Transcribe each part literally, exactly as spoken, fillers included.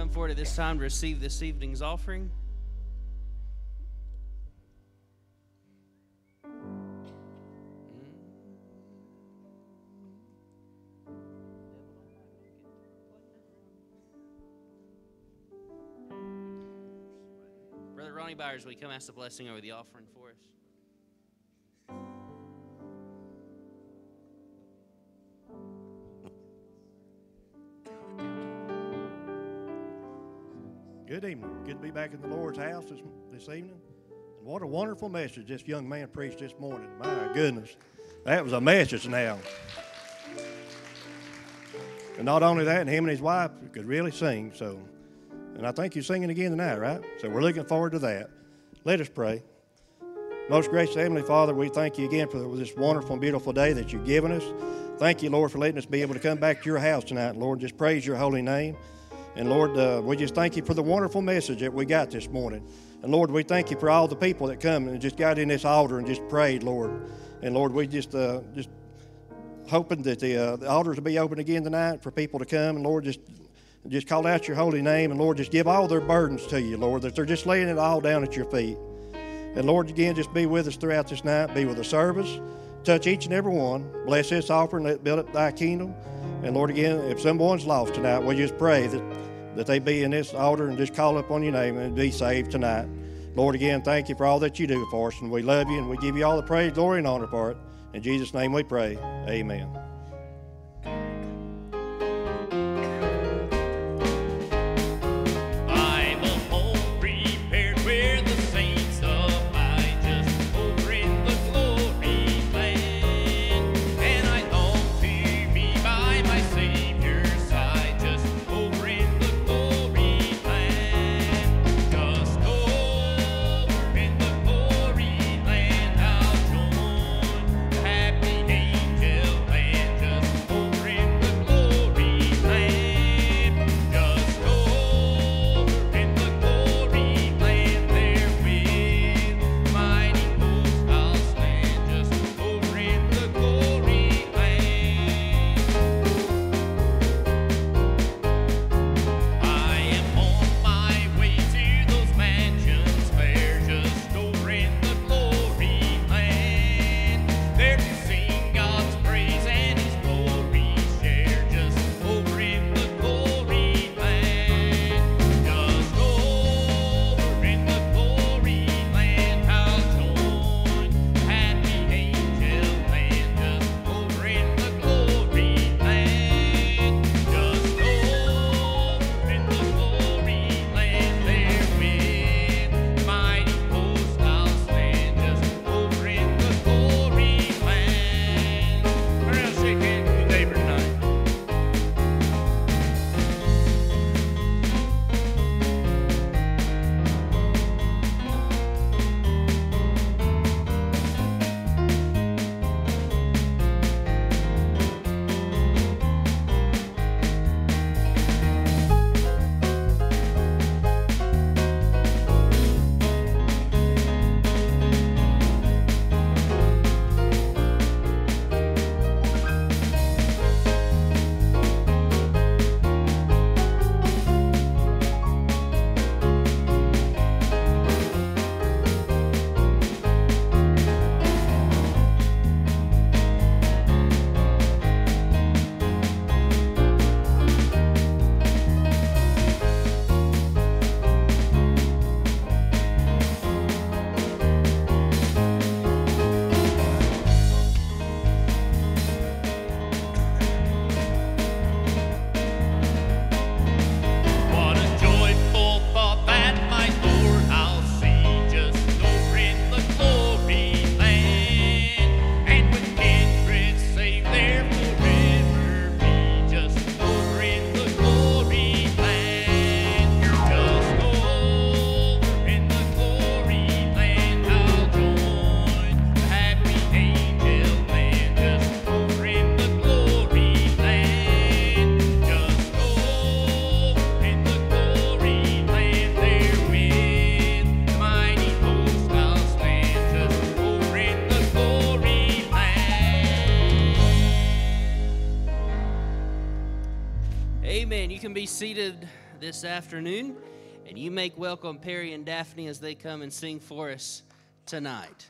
come forward at this time to receive this evening's offering. Brother Ronnie Byers, will you come ask the blessing over the offering for us? Good evening. Good to be back in the Lord's house this, this evening. And what a wonderful message this young man preached this morning. My goodness. That was a message now. And not only that, and him and his wife could really sing. So, and I think you're singing again tonight, right? So we're looking forward to that. Let us pray. Most gracious Heavenly Father, we thank you again for this wonderful and beautiful day that you've given us. Thank you, Lord, for letting us be able to come back to your house tonight. Lord, just praise your holy name. And Lord, uh, we just thank you for the wonderful message that we got this morning. And Lord, we thank you for all the people that come and just got in this altar and just prayed, Lord. And Lord, we just uh, just hoping that the, uh, the altars will be open again tonight for people to come. And Lord, just just call out your holy name. And Lord, just give all their burdens to you, Lord, that they're just laying it all down at your feet. And Lord, again, just be with us throughout this night. Be with the service. Touch each and every one. Bless this offering. Let it build up thy kingdom. And Lord, again, if someone's lost tonight, we just pray that that they be in this altar and just call upon your name and be saved tonight. Lord, again, thank you for all that you do for us, and we love you, and we give you all the praise, glory, and honor for it. In Jesus' name we pray. Amen. Be seated this afternoon, and you make welcome Perry and Daphne as they come and sing for us tonight.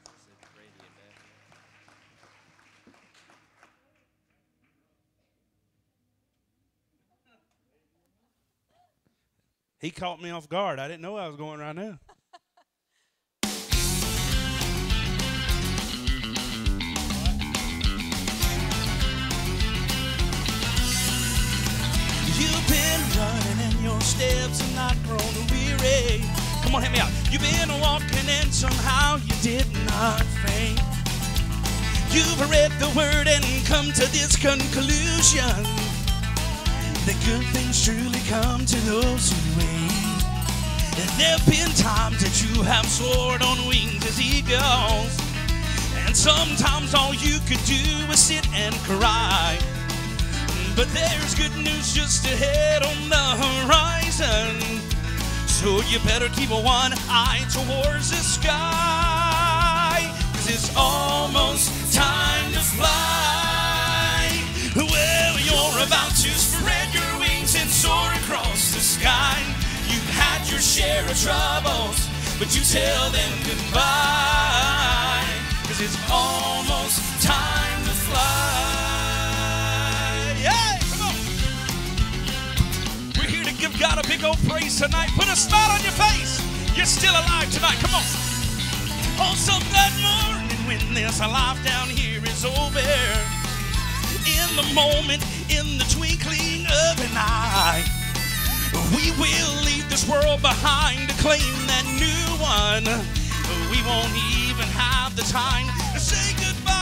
He caught me off guard. I didn't know I was going right now. You've been running and your steps have not grown weary. Come on, hit me out. You've been walking and somehow you did not faint. You've read the word and come to this conclusion, that good things truly come to those who wait. And there have been times that you have soared on wings as eagles, and sometimes all you could do was sit and cry. But there's good news just ahead on the horizon, so you better keep one eye towards the sky, 'cause it's almost time to fly. Well, you're about to spread your wings and soar across the sky. You've had your share of troubles, but you tell them goodbye, 'cause it's almost time to fly. Yeah, come on. We're here to give God a big old praise tonight. Put a smile on your face. You're still alive tonight. Come on. Also that morning when this life down here is over, in the moment, in the twinkling of an eye, we will leave this world behind to claim that new one. We won't even have the time to say goodbye.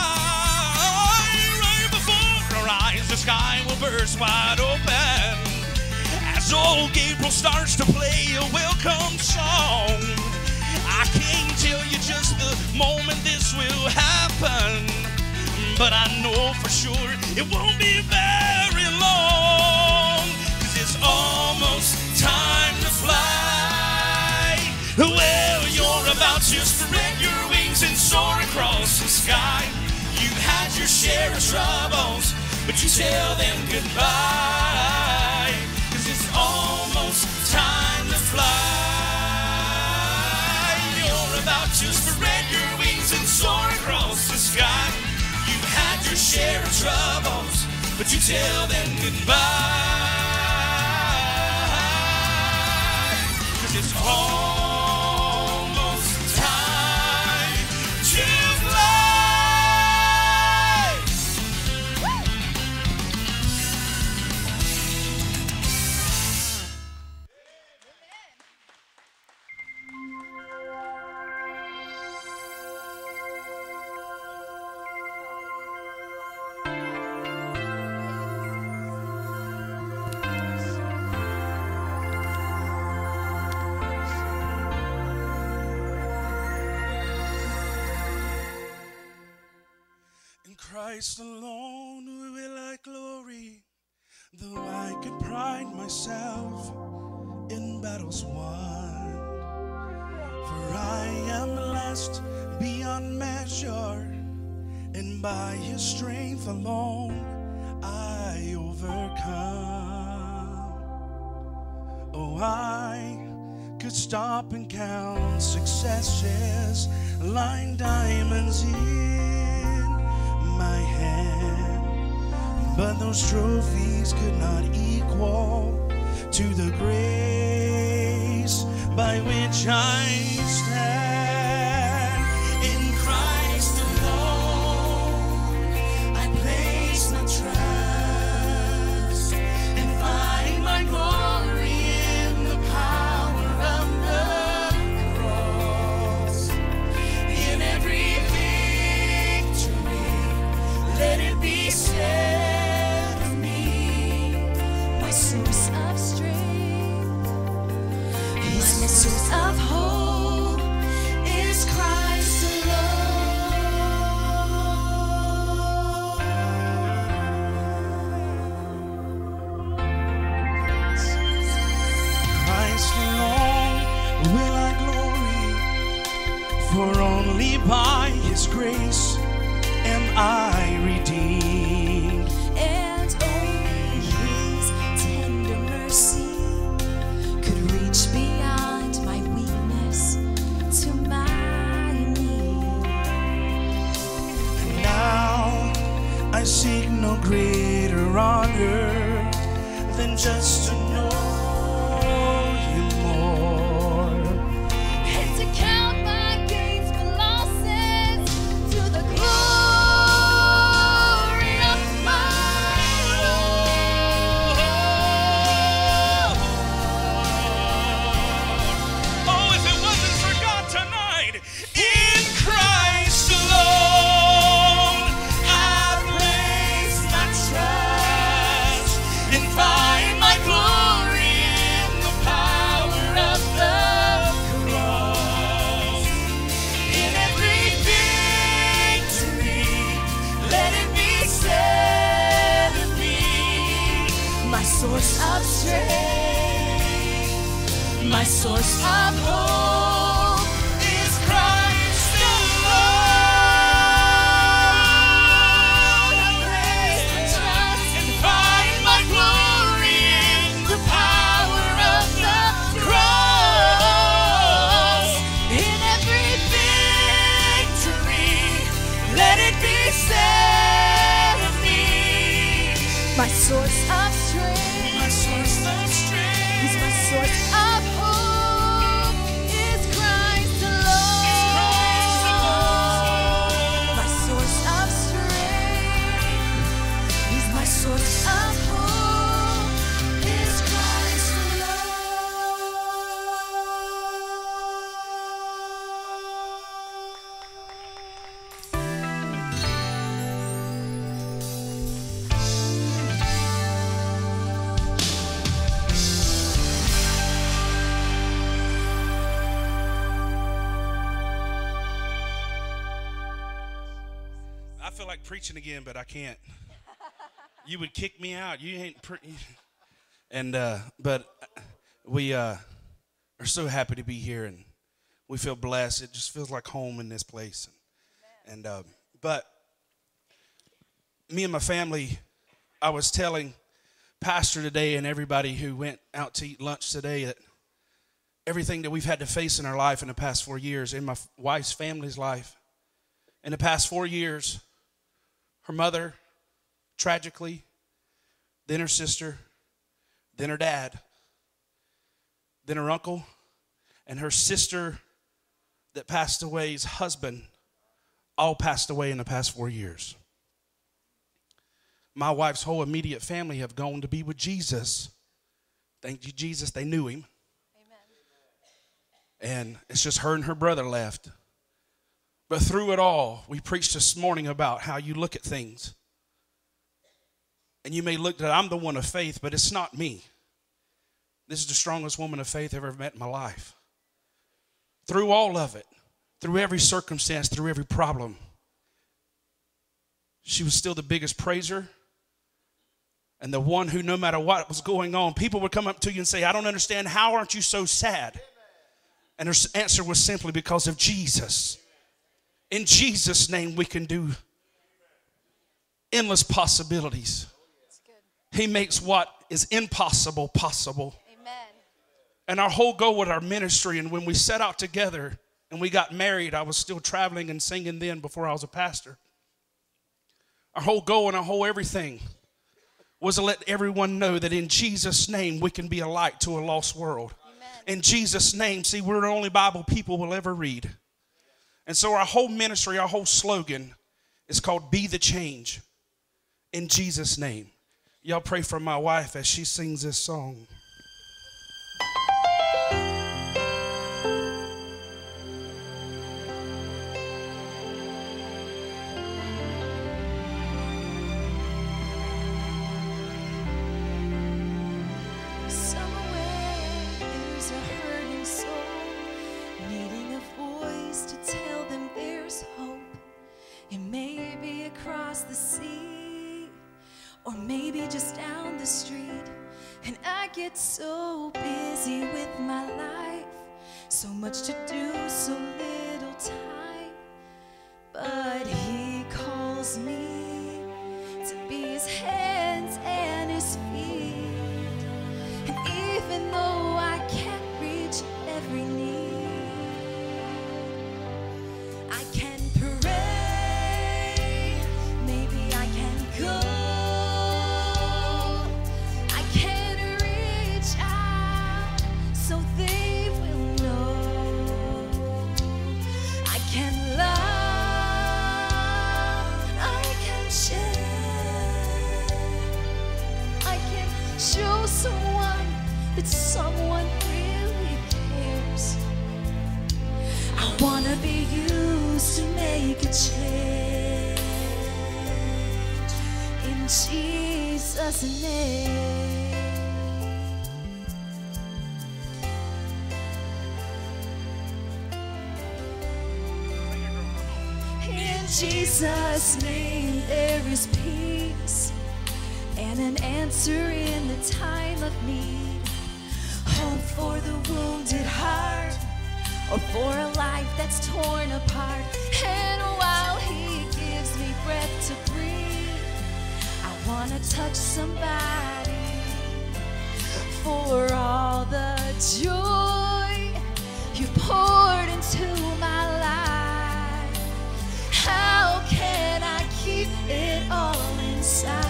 Right before our eyes, the sky will burst wide open as old Gabriel starts to play a welcome song. I can't tell you just the moment this will happen, but I know for sure it won't be very long, 'cause it's almost time to fly. Well, you're about to spread your wings and soar across the sky. You've had your share of troubles, but you tell them goodbye, 'cause it's almost time to fly. You're about to spread your wings and soar across the sky. You've had your share of troubles, but you tell them goodbye, 'cause it's almost time to fly. In Christ alone will I glory, though I could pride myself in battles won. For I am blessed beyond measure, and by His strength alone I overcome. Oh, I could stop and count successes, line diamonds in my hand, but those trophies could not equal to the grace by which I stand. In Christ alone I place my trust and find my glory in the power of the cross. In every victory, let it be said of me, My source of strength is my source of hope, is Christ Christ alone will I glory, for only by His grace am I redeemed. and only His tender mercy than just to know you more. And to count my gains for losses to the glory of my Lord. Oh, if it wasn't for God tonight, in Christ alone, I place my trust and find my glory in the power of the cross. In every victory, let it be said of me, My source of strength, my source of hope is Christ alone. I place my trust and find my glory in the power of the cross. in every Victory, let it be said of me, my source of strength, my source of strength. He's my source of hope is Christ Christ alone. alone. My source of strength, He's my source of hope is Christ I feel like preaching again, but I can't. You would kick me out. You ain't pre- and uh, but we uh, are so happy to be here, and we feel blessed. It just feels like home in this place. And uh, but me and my family, I was telling Pastor today and everybody who went out to eat lunch today that everything that we've had to face in our life in the past four years, in my wife's family's life, in the past four years, her mother, tragically, then her sister, then her dad, then her uncle, and her sister that passed away's husband, all passed away in the past four years. My wife's whole immediate family have gone to be with Jesus. Thank you, Jesus, they knew him. And it's just her and her brother left. But through it all, we preached this morning about how you look at things. And you may look that I'm the one of faith, but it's not me. This is the strongest woman of faith I've ever met in my life. Through all of it, through every circumstance, through every problem, she was still the biggest praiser. And the one who, no matter what was going on, people would come up to you and say, I don't understand, how aren't you so sad? And her answer was simply because of Jesus. In Jesus' name, we can do endless possibilities. He makes what is impossible possible. Amen. And our whole goal with our ministry, and when we set out together and we got married, I was still traveling and singing then before I was a pastor. Our whole goal and our whole everything was to let everyone know that in Jesus' name we can be a light to a lost world. Amen. In Jesus' name, see, we're the only Bible people will ever read. And so our whole ministry, our whole slogan is called Be the Change. In Jesus' name. Y'all pray for my wife as she sings this song. Somewhere there's a hurting soul needing a voice to tell them there's hope. It may be across the sea or maybe just down the street. And I get so busy with my life, so much to do, so little time. But he calls me to be his hands and his feet. And even though I can't reach every need, I can pray, maybe I can go, I can wanna be used to make a change in Jesus' name. In Jesus' name there is peace and an answer in the time of need. Hope for the wounded heart, or for a life that's torn apart. And while He gives me breath to breathe, I wanna touch somebody for all the joy You poured into my life. How can I keep it all inside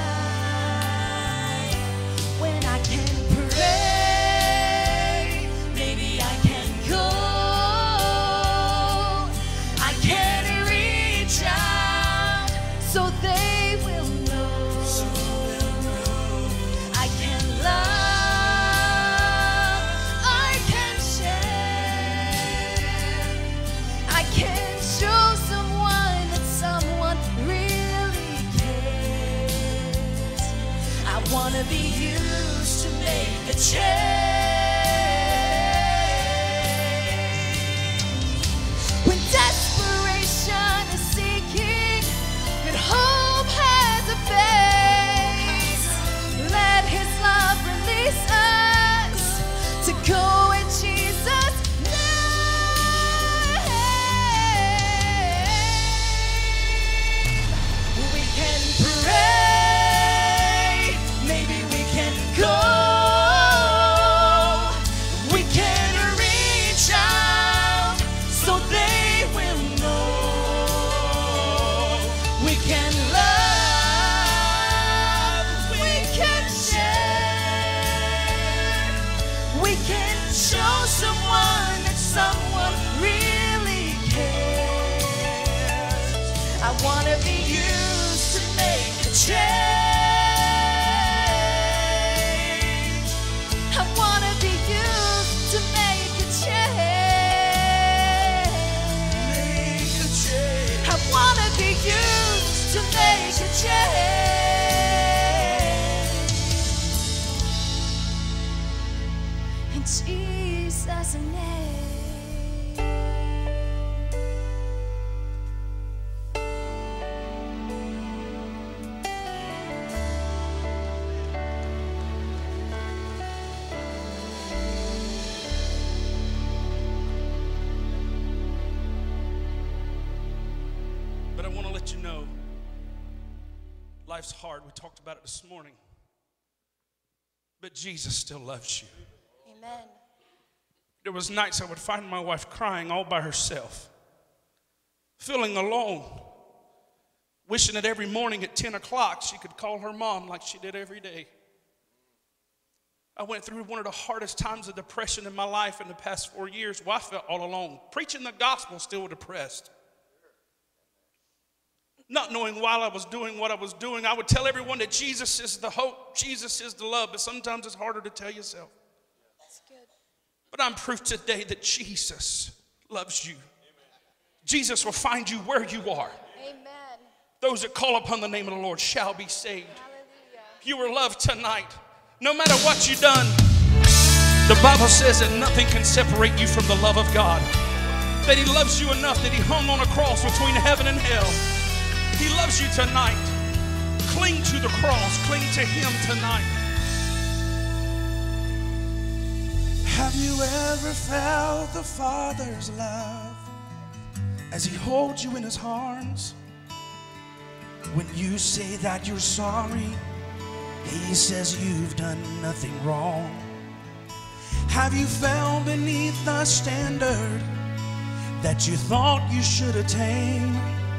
when I can pray? Maybe I can go. I can reach out so they will know. So they'll know. I can love. I can share. I can show someone that someone really cares. I wanna be used to make a change. When desperation is seeking, and hope has a face, let His love release us to go in Jesus' name. We can pray, maybe we can go. We can reach out so they will know. We can love, we can share. We can show someone that someone really cares. I wanna be used to make a change. I wanna be used to make a change. Make a change. I wanna be used to make a change. In Jesus' name. But I want to let you know, life's hard. We talked about it this morning. But Jesus still loves you. Amen. There was nights I would find my wife crying all by herself, feeling alone, wishing that every morning at ten o'clock she could call her mom like she did every day. I went through one of the hardest times of depression in my life in the past four years where I felt all alone. Preaching the gospel, still depressed. Not knowing why I was doing what I was doing. I would tell everyone that Jesus is the hope, Jesus is the love, but sometimes it's harder to tell yourself. That's good. But I'm proof today that Jesus loves you. Jesus will find you where you are. Amen. Those that call upon the name of the Lord shall be saved. Hallelujah. You are loved tonight. No matter what you've done, the Bible says that nothing can separate you from the love of God. That He loves you enough that He hung on a cross between heaven and hell. He loves you tonight. Cling to the cross. Cling to Him tonight. Have you ever felt the Father's love as He holds you in His arms? When you say that you're sorry, He says you've done nothing wrong. Have you fell beneath the standard that you thought you should attain,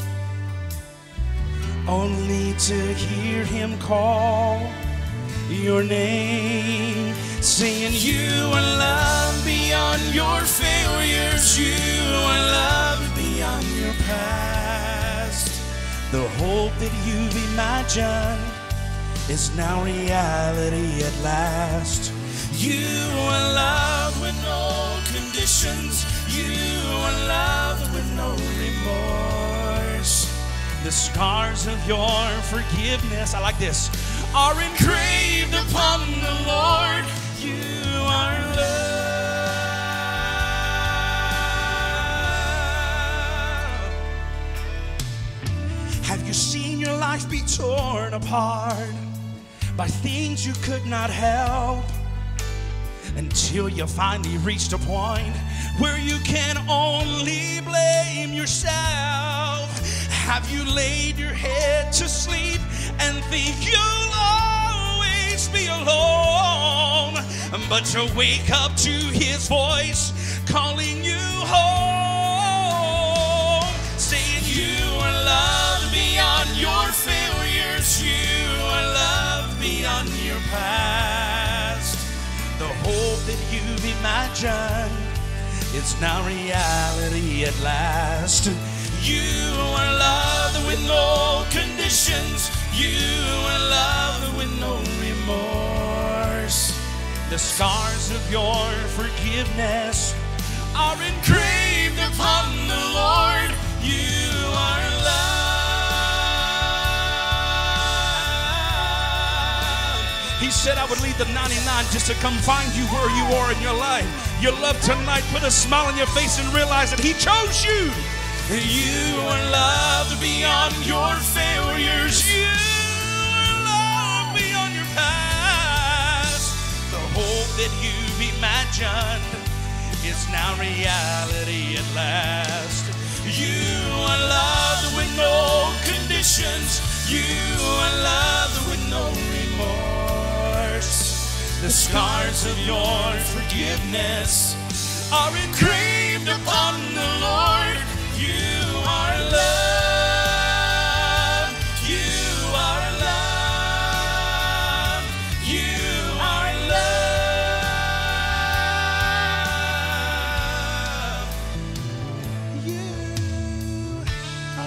only to hear Him call your name, saying you are loved beyond your failures, you are loved beyond your past. The hope that you've imagined is now reality at last. You are loved with no conditions. You are loved with no remorse. The scars of your forgiveness, I like this, are engraved upon the Lord. You are loved. Have you seen your life be torn apart by things you could not help, until you finally reached a point where you can only blame yourself? Have you laid your head to sleep and think you'll always be alone, but you wake up to his voice calling you home, saying you are loved beyond your failures, you are loved beyond your past. The hope that you've imagined is now reality at last. You are loved with no conditions. You are loved with no remorse. The scars of your forgiveness are engraved upon the Lord. You are loved. He said, I would leave the ninety-nine just to come find you where you are in your life. Your love tonight, put a smile on your face and realize that he chose you. You are loved beyond your failures. You are loved beyond your past. The hope that you've imagined is now reality at last. You are loved with no conditions. You are loved with no remorse. The scars of your forgiveness are engraved upon the Lord. You are loved. You are loved. You are loved. You are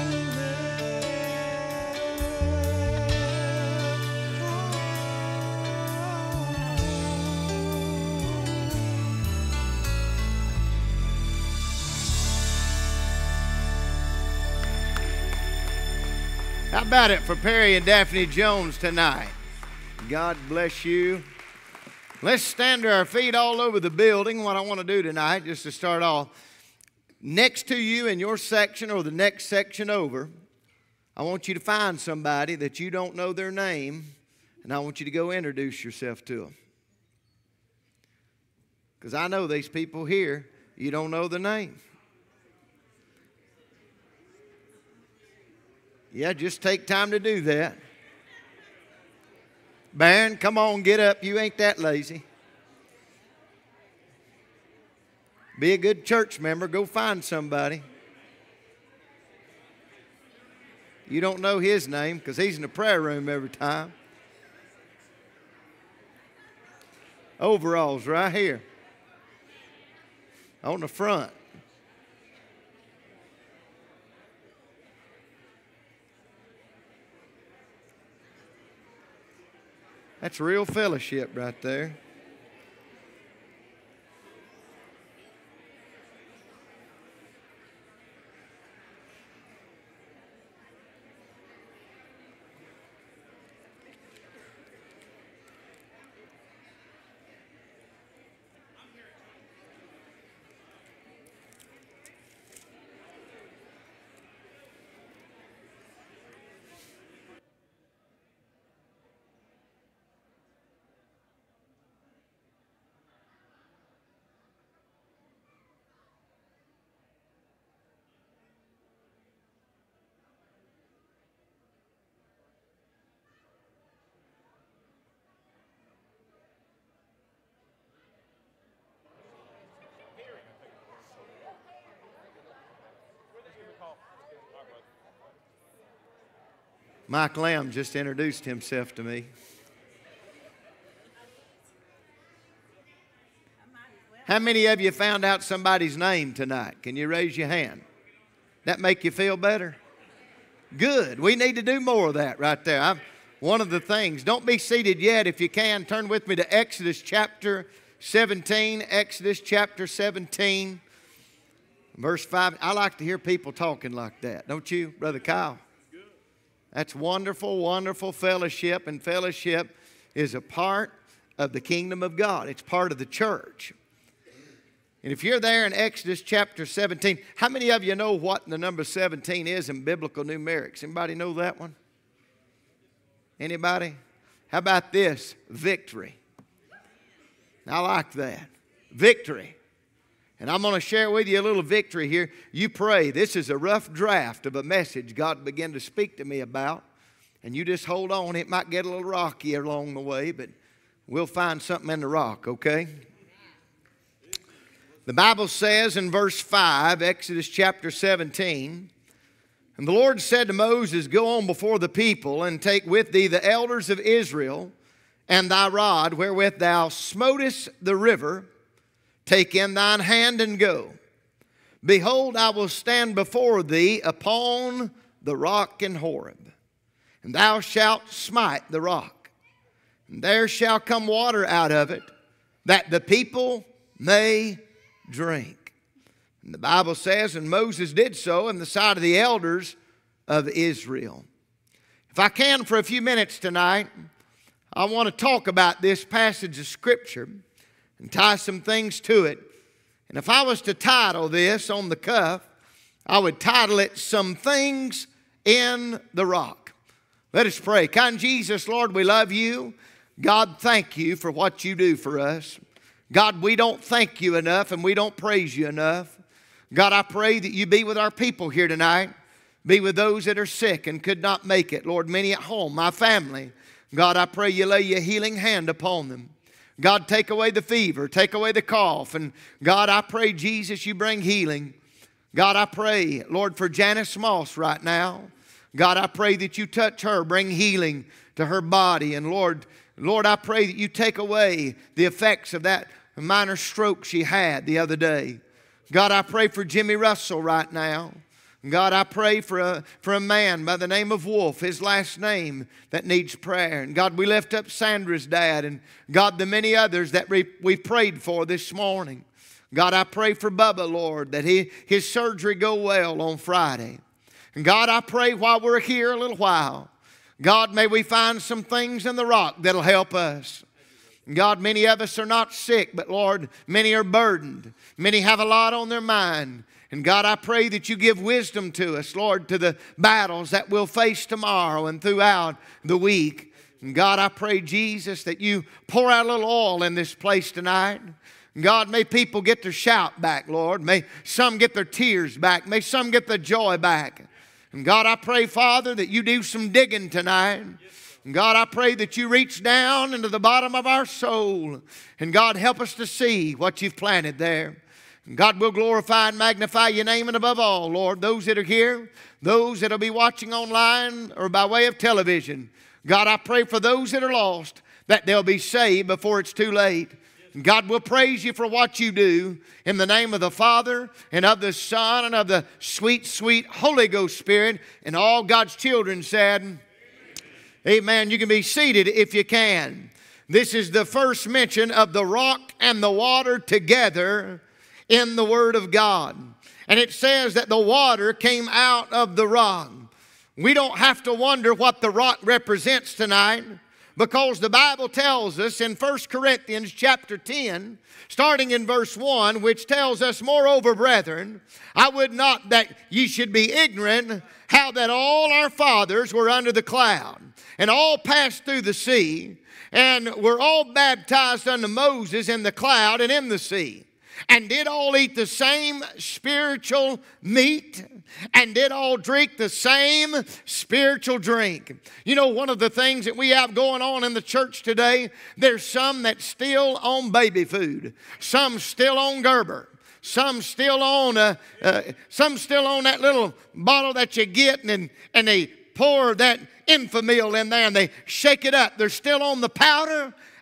How about it for Perry and Daphne Jones tonight? God bless you. Let's stand to our feet all over the building. What I want to do tonight, just to start off, next to you in your section or the next section over, I want you to find somebody that you don't know their name, and I want you to go introduce yourself to them. Because I know these people here, you don't know the name. Yeah, just take time to do that. Baron, come on, get up. You ain't that lazy. Be a good church member. Go find somebody. You don't know his name because he's in the prayer room every time. Overalls right here on the front. That's real fellowship right there. Mike Lamb just introduced himself to me. How many of you found out somebody's name tonight? Can you raise your hand? That make you feel better? Good. We need to do more of that right there. I'm, one of the things, don't be seated yet. If you can, turn with me to Exodus chapter seventeen. Exodus chapter seventeen. Verse five, I like to hear people talking like that. Don't you, Brother Kyle? That's wonderful, wonderful fellowship, and fellowship is a part of the kingdom of God. It's part of the church. And if you're there in Exodus chapter seventeen, how many of you know what the number seventeen is in biblical numerics? Anybody know that one? Anybody? How about this? Victory. I like that. Victory. And I'm going to share with you a little victory here. You pray. This is a rough draft of a message God began to speak to me about. And you just hold on. It might get a little rocky along the way, but we'll find something in the rock, okay? The Bible says in verse five, Exodus chapter seventeen, and the Lord said to Moses, go on before the people and take with thee the elders of Israel and thy rod wherewith thou smotest the river. Take in thine hand and go. Behold, I will stand before thee upon the rock in Horeb, and thou shalt smite the rock, and there shall come water out of it, that the people may drink. And the Bible says, and Moses did so in the sight of the elders of Israel. If I can for a few minutes tonight, I want to talk about this passage of Scripture and tie some things to it. And if I was to title this on the cuff, I would title it, Some Things in the Rock. Let us pray. Kind Jesus, Lord, we love you. God, thank you for what you do for us. God, we don't thank you enough and we don't praise you enough. God, I pray that you be with our people here tonight. Be with those that are sick and could not make it. Lord, many at home, my family. God, I pray you lay your healing hand upon them. God, take away the fever, take away the cough. And God, I pray, Jesus, you bring healing. God, I pray, Lord, for Janice Moss right now. God, I pray that you touch her, bring healing to her body. And Lord, Lord, I pray that you take away the effects of that minor stroke she had the other day. God, I pray for Jimmy Russell right now. God, I pray for a, for a man by the name of Wolf, his last name, that needs prayer. And God, we lift up Sandra's dad and God, the many others that we, we prayed for this morning. God, I pray for Bubba, Lord, that he, his surgery go well on Friday. And God, I pray while we're here a little while, God, may we find some things in the rock that'll help us. God, many of us are not sick, but Lord, many are burdened. Many have a lot on their mind. And God, I pray that you give wisdom to us, Lord, to the battles that we'll face tomorrow and throughout the week. And God, I pray, Jesus, that you pour out a little oil in this place tonight. God, may people get their shout back, Lord. May some get their tears back. May some get their joy back. And God, I pray, Father, that you do some digging tonight. And God, I pray that you reach down into the bottom of our soul. And God, help us to see what you've planted there. God will glorify and magnify your name, and above all, Lord, those that are here, those that will be watching online or by way of television, God, I pray for those that are lost that they'll be saved before it's too late. And God will praise you for what you do in the name of the Father and of the Son and of the sweet, sweet Holy Ghost Spirit. And all God's children said, Amen. Amen. You can be seated if you can. This is the first mention of the rock and the water together in the Word of God. And it says that the water came out of the rock. We don't have to wonder what the rock represents tonight, because the Bible tells us in First Corinthians chapter ten, starting in verse one, which tells us, moreover, brethren, I would not that ye should be ignorant how that all our fathers were under the cloud, and all passed through the sea, and were all baptized unto Moses in the cloud and in the sea, and did all eat the same spiritual meat, and did all drink the same spiritual drink. You know, one of the things that we have going on in the church today, there's some that still on baby food, some still on Gerber, some still on uh, uh, some still on that little bottle that you get, and, and they pour that Enfamil in there and they shake it up. They're still on the powder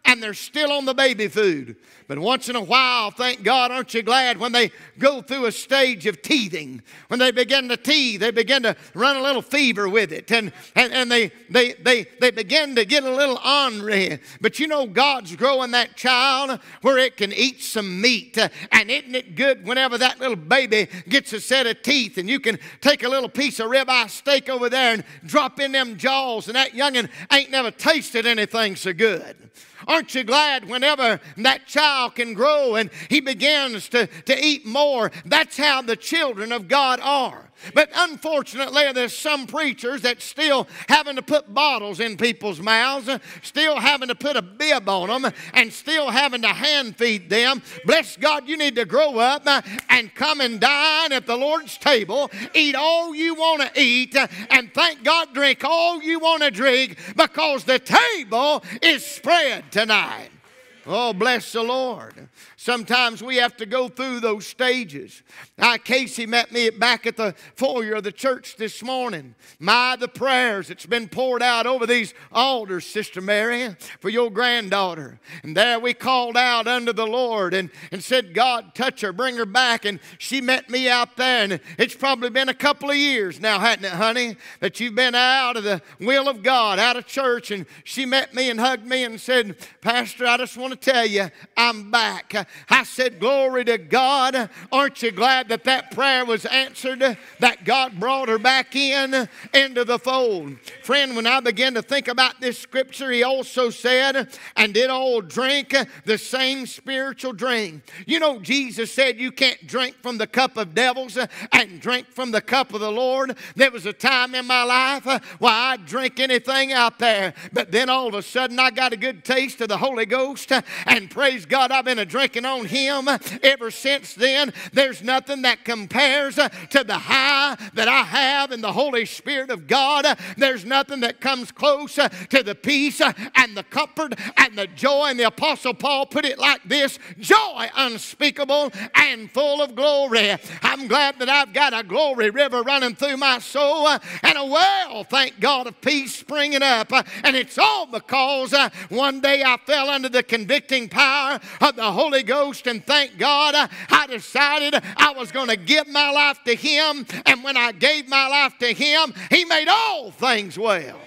and they're still on the baby food. But once in a while, thank God, aren't you glad when they go through a stage of teething? When they begin to teeth, they begin to run a little fever with it. And, and, and they, they, they, they begin to get a little ornery. But you know, God's growing that child where it can eat some meat. And isn't it good whenever that little baby gets a set of teeth and you can take a little piece of ribeye steak over there and drop in them jaws, and that youngin' ain't never tasted anything so good. Aren't you glad whenever that child can grow and he begins to, to eat more? That's how the children of God are. But unfortunately, there's some preachers that still having to put bottles in people's mouths, still having to put a bib on them, and still having to hand feed them. Bless God, you need to grow up and come and dine at the Lord's table. Eat all you want to eat, and thank God, drink all you want to drink, because the table is spread tonight. Oh, bless the Lord. Sometimes we have to go through those stages. Now, Casey met me back at the foyer of the church this morning. My, the prayers that's been poured out over these altars, Sister Mary, for your granddaughter. And there we called out unto the Lord and, and said, God, touch her, bring her back. And she met me out there. And it's probably been a couple of years now, hasn't it, honey, that you've been out of the will of God, out of church. And she met me and hugged me and said, Pastor, I just want to tell you, I'm back. I said, glory to God. Aren't you glad that that prayer was answered, that God brought her back in, into the fold? Friend, when I began to think about this scripture, he also said, and did all drink the same spiritual drink. You know, Jesus said you can't drink from the cup of devils and drink from the cup of the Lord. There was a time in my life where I'd drink anything out there, but then all of a sudden I got a good taste of the Holy Ghost, and praise God, I've been a drinking on Him ever since then. There's nothing that compares to the high that I have in the Holy Spirit of God. There's nothing that comes close to the peace and the comfort and the joy. And the Apostle Paul put it like this: joy unspeakable and full of glory. I'm glad that I've got a glory river running through my soul and a well, thank God, of peace springing up. And it's all because one day I fell under the convicting power of the Holy Ghost, and thank God I decided I was going to give my life to Him. And when I gave my life to Him, He made all things well.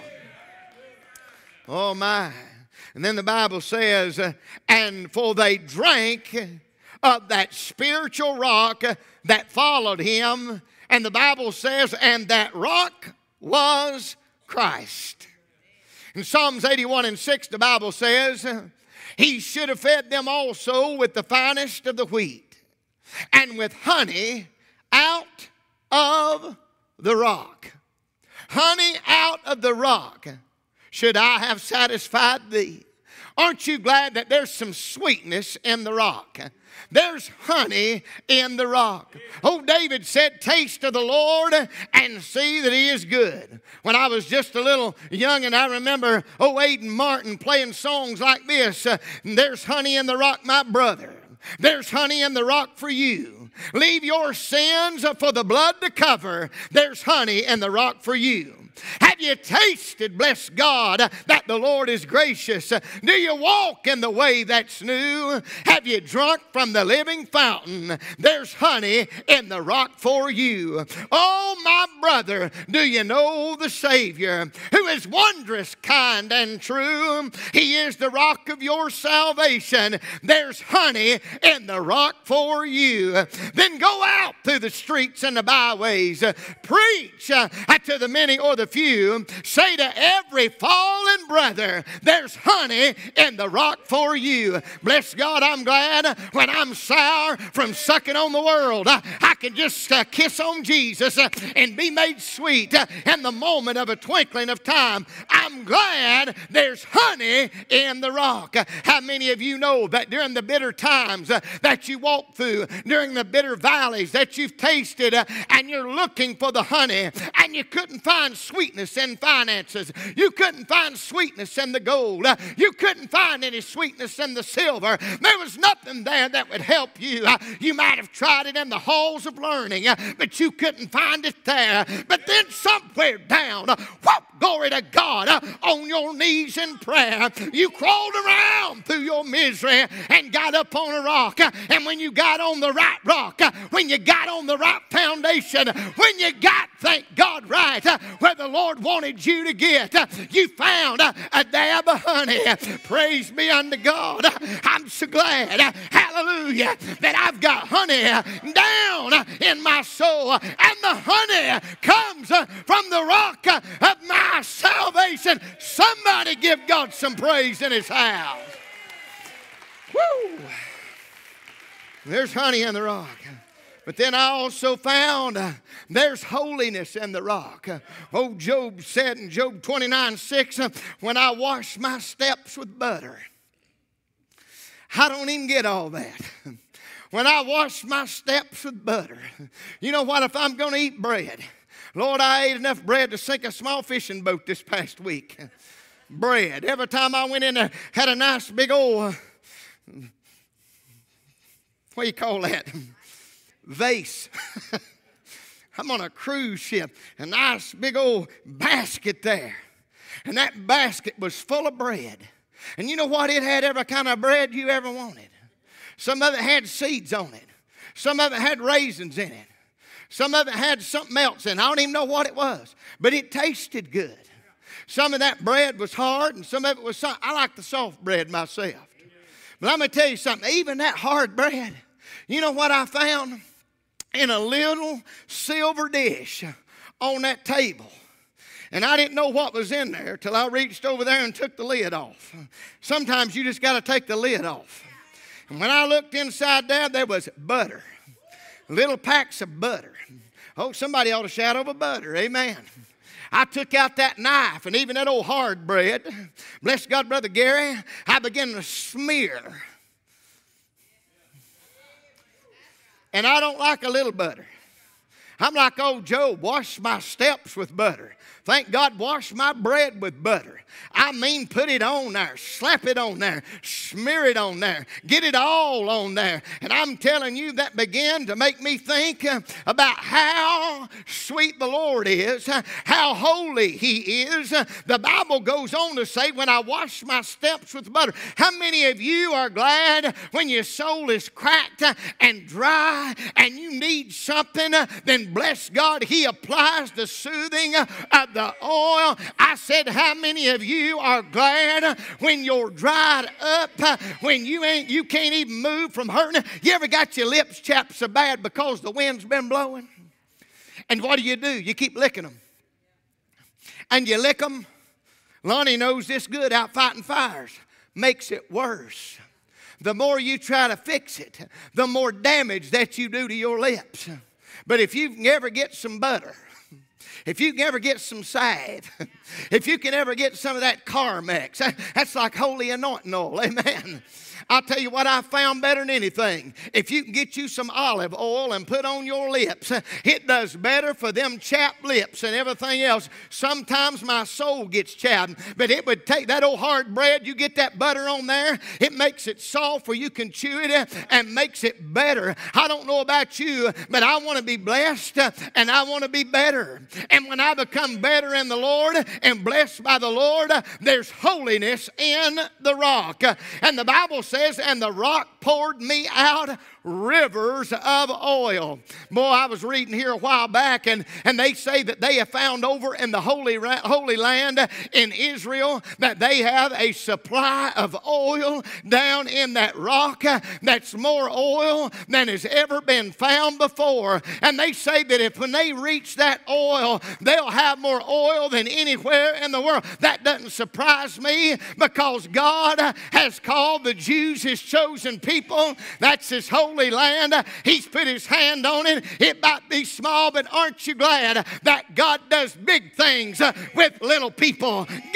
Oh my. And then the Bible says, uh, and for they drank of that spiritual rock that followed him. And the Bible says, and that rock was Christ. In Psalms eighty-one and six, the Bible says, He should have fed them also with the finest of the wheat, and with honey out of the rock. Honey out of the rock should I have satisfied thee. Aren't you glad that there's some sweetness in the rock? There's honey in the rock. Oh, David said, taste of the Lord and see that He is good. When I was just a little young, and I remember, oh, Aiden Martin playing songs like this. Uh, there's honey in the rock, my brother. There's honey in the rock for you. Leave your sins for the blood to cover. There's honey in the rock for you. Have you tasted, bless God, that the Lord is gracious? Do you walk in the way that's new? Have you drunk from the living fountain? There's honey in the rock for you. Oh, my brother, do you know the Savior, who is wondrous, kind, and true? He is the rock of your salvation. There's honey in the rock for you. Then go out through the streets and the byways. Preach uh, to the many or the few. Say to every fallen brother, there's honey in the rock for you. Bless God, I'm glad when I'm sour from sucking on the world, I, I can just uh, kiss on Jesus uh, and be made sweet uh, in the moment of a twinkling of time. I'm glad there's honey in the rock. Uh, how many of you know that during the bitter times uh, that you walk through, during the bitter valleys that you've tasted, uh, and you're looking for the honey, and you couldn't find sweetness in finances, you couldn't find sweetness in the gold, uh, you couldn't find any sweetness in the silver, there was nothing there that would help you. Uh, you might have tried it in the halls of learning, uh, but you couldn't find it there. But then somewhere down, uh, whoop, glory to God, uh, on your knees in prayer. You crawled around through your misery and got up on a rock. Uh, and when you got on the right rock, uh, when you got on the right foundation, when you got, thank God, right uh, where the Lord wanted you to get, uh, you found uh, a dab of honey. Praise be unto God. I'm so glad, uh, hallelujah, that I've got honey uh, down uh, in my soul. Uh, and the honey comes uh, from the rock uh, of my salvation. Somebody give God some praise in his house. Woo! There's honey in the rock. But then I also found uh, there's holiness in the rock. Uh, old Job said in Job twenty-nine six, uh, when I wash my steps with butter, I don't even get all that. When I wash my steps with butter, you know what, if I'm going to eat bread, Lord, I ate enough bread to sink a small fishing boat this past week. Bread. Every time I went in there, had a nice big old, uh, what do you call that? Vase. I'm on a cruise ship, a nice big old basket there. And that basket was full of bread. And you know what? It had every kind of bread you ever wanted. Some of it had seeds on it. Some of it had raisins in it. Some of it had something else in it. I don't even know what it was. But it tasted good. Some of that bread was hard and some of it was soft. I like the soft bread myself. But let me tell you something. Even that hard bread, you know what I found? In a little silver dish on that table. And I didn't know what was in there till I reached over there and took the lid off. Sometimes you just got to take the lid off. And when I looked inside there, there was butter. Little packs of butter. Oh, somebody ought to shout over butter. Amen. I took out that knife and even that old hard bread. Bless God, Brother Gary. I began to smear. And I don't like a little butter. I'm like old Job, wash my steps with butter. Thank God, wash my bread with butter. I mean, put it on there, slap it on there, smear it on there, get it all on there. And I'm telling you, that began to make me think uh, about how sweet the Lord is, uh, how holy he is. Uh, the Bible goes on to say, when I wash my steps with butter. How many of you are glad when your soul is cracked uh, and dry and you need something? Uh, then bless God, he applies the soothing uh, of the oil. I said, how many of you are glad when you're dried up, when you ain't, you can't even move from hurting? You ever got your lips chapped so bad because the wind's been blowing? And what do you do? You keep licking them. And you lick them. Lonnie knows this good, out fighting fires. Makes it worse. The more you try to fix it, the more damage that you do to your lips. But if you can ever get some butter, if you can ever get some salve, if you can ever get some of that Carmex, that's like holy anointing oil, amen. I'll tell you what I found better than anything. If you can get you some olive oil and put on your lips, it does better for them chapped lips and everything else. Sometimes my soul gets chapped, but it would take that old hard bread, you get that butter on there, it makes it soft where you can chew it and makes it better. I don't know about you, but I want to be blessed and I want to be better. And when I become better in the Lord and blessed by the Lord, there's holiness in the rock. And the Bible says, and the rock poured me out rivers of oil. Boy, I was reading here a while back, and, and they say that they have found over in the Holy, Holy Land in Israel that they have a supply of oil down in that rock that's more oil than has ever been found before. And they say that if when they reach that oil, they'll have more oil than anywhere in the world. That doesn't surprise me, because God has called the Jews his chosen people. That's his holy land. He's put his hand on it. It might be small, but aren't you glad that God does big things with little people? God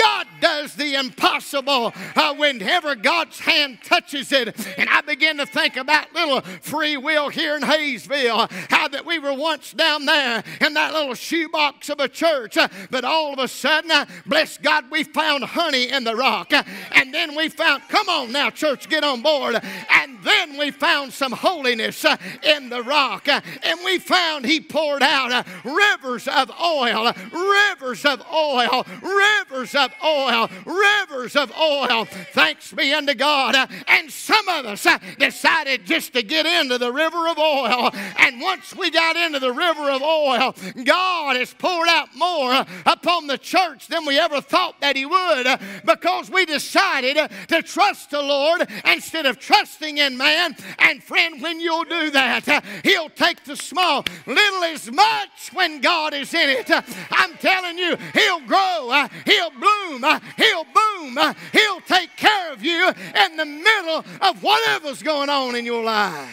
does the impossible uh, whenever God's hand touches it. And I begin to think about little Free Will here in Hayesville, how that we were once down there in that little shoebox of a church, uh, but all of a sudden, uh, bless God, we found honey in the rock. Uh, and then we found, come on now, church, get on board. And then we found some holiness uh, in the rock. Uh, and we found He poured out uh, rivers of oil, uh, rivers of oil, rivers of oil, rivers of oil. Thanks be unto God. Uh, and some of us uh, decided just to get into the river of oil. And once we got into the river of oil, God has poured out more uh, upon the church than we ever thought that He would, uh, because we decided uh, to trust the Lord instead of trusting in man. And friend, when you'll do that, uh, He'll take the small. Little is much when God is in it. Uh, I'm telling you, He'll grow, uh, He'll bloom, uh, He'll boom, uh, He'll take care of you in the middle of whatever's going on in your life.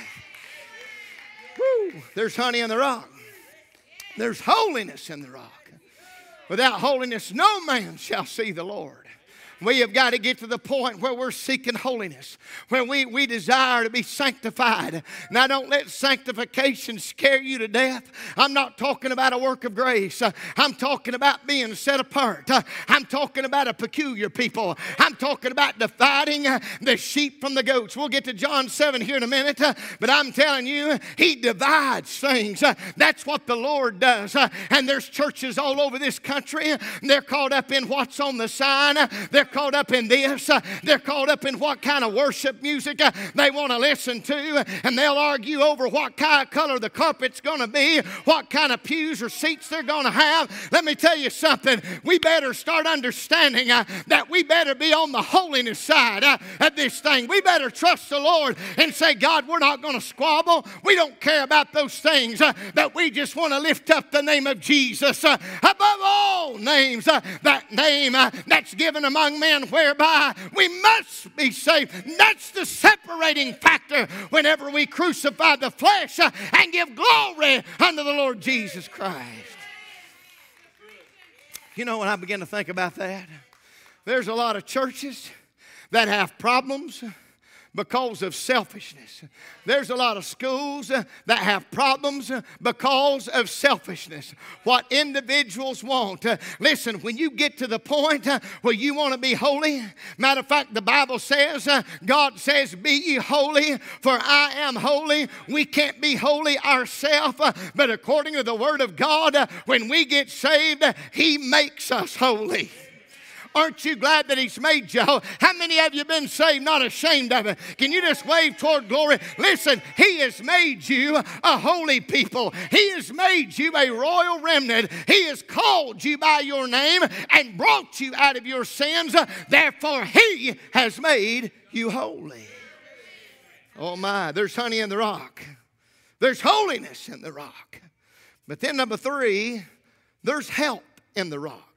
Woo. There's honey in the rock. There's holiness in the rock. Without holiness, no man shall see the Lord. We have got to get to the point where we're seeking holiness, where we, we desire to be sanctified. Now, don't let sanctification scare you to death. I'm not talking about a work of grace. Uh, I'm talking about being set apart. Uh, I'm talking about a peculiar people. I'm talking about dividing uh, the sheep from the goats. We'll get to John seven here in a minute, uh, but I'm telling you, He divides things. Uh, that's what the Lord does. Uh, and there's churches all over this country. They're caught up in what's on the sign. Uh, they're caught up in this. Uh, they're caught up in what kind of worship music uh, they want to listen to. And they'll argue over what kind of color the carpet's going to be, what kind of pews or seats they're going to have. Let me tell you something. We better start understanding uh, that we better be on the holiness side uh, of this thing. We better trust the Lord and say, God, we're not going to squabble. We don't care about those things. Uh, that we just want to lift up the name of Jesus uh, above all names. Uh, that name uh, that's given among men whereby we must be saved. That's the separating factor whenever we crucify the flesh uh, and give glory unto the Lord Jesus Christ. You know, when I begin to think about that, there's a lot of churches that have problems because of selfishness. There's a lot of schools uh, that have problems uh, because of selfishness. What individuals want. Uh, listen, when you get to the point uh, where you want to be holy, matter of fact, the Bible says, uh, God says, be ye holy, for I am holy. We can't be holy ourselves, uh, but according to the Word of God, uh, when we get saved, uh, He makes us holy. Aren't you glad that He's made you? How many of you been saved, not ashamed of it? Can you just wave toward glory? Listen, He has made you a holy people. He has made you a royal remnant. He has called you by your name and brought you out of your sins. Therefore, He has made you holy. Oh my, there's honey in the rock. There's holiness in the rock. But then number three, there's help in the rock.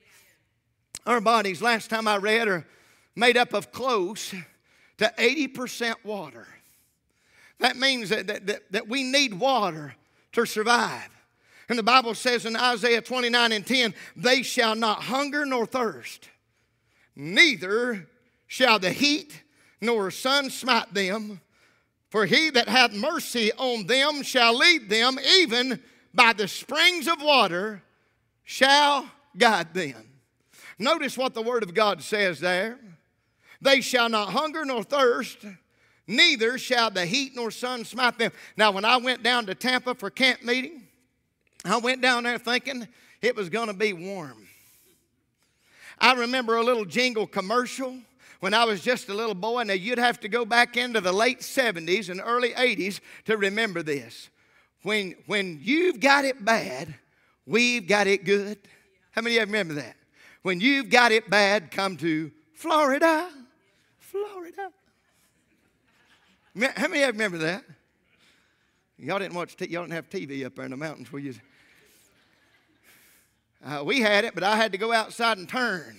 Our bodies, last time I read, are made up of close to eighty percent water. That means that, that, that, that we need water to survive. And the Bible says in Isaiah twenty-nine and ten, they shall not hunger nor thirst, neither shall the heat nor sun smite them. For He that hath mercy on them shall lead them, even by the springs of water shall guide them. Notice what the Word of God says there. They shall not hunger nor thirst, neither shall the heat nor sun smite them. Now, when I went down to Tampa for camp meeting, I went down there thinking it was going to be warm. I remember a little jingle commercial when I was just a little boy. Now, you'd have to go back into the late seventies and early eighties to remember this. When, when you've got it bad, we've got it good. How many of you remember that? When you've got it bad, come to Florida, Florida. How many of you remember that? Y'all didn't watch, t- y'all didn't have T V up there in the mountains, were you? Uh, we had it, but I had to go outside and turn.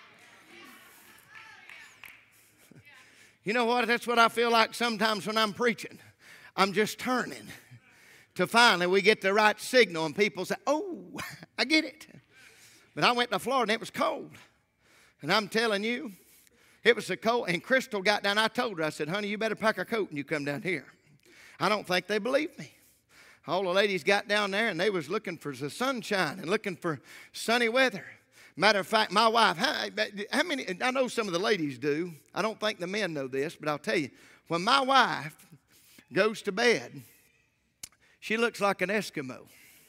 You know what? That's what I feel like sometimes when I'm preaching. I'm just turning till finally we get the right signal and people say, oh, I get it. But I went to Florida and it was cold. And I'm telling you, it was so cold. And Crystal got down. I told her, I said, honey, you better pack a coat when you come down here. I don't think they believed me. All the ladies got down there, and they was looking for the sunshine and looking for sunny weather. Matter of fact, my wife, how, how many, I know some of the ladies do. I don't think the men know this, but I'll tell you. When my wife goes to bed, she looks like an Eskimo.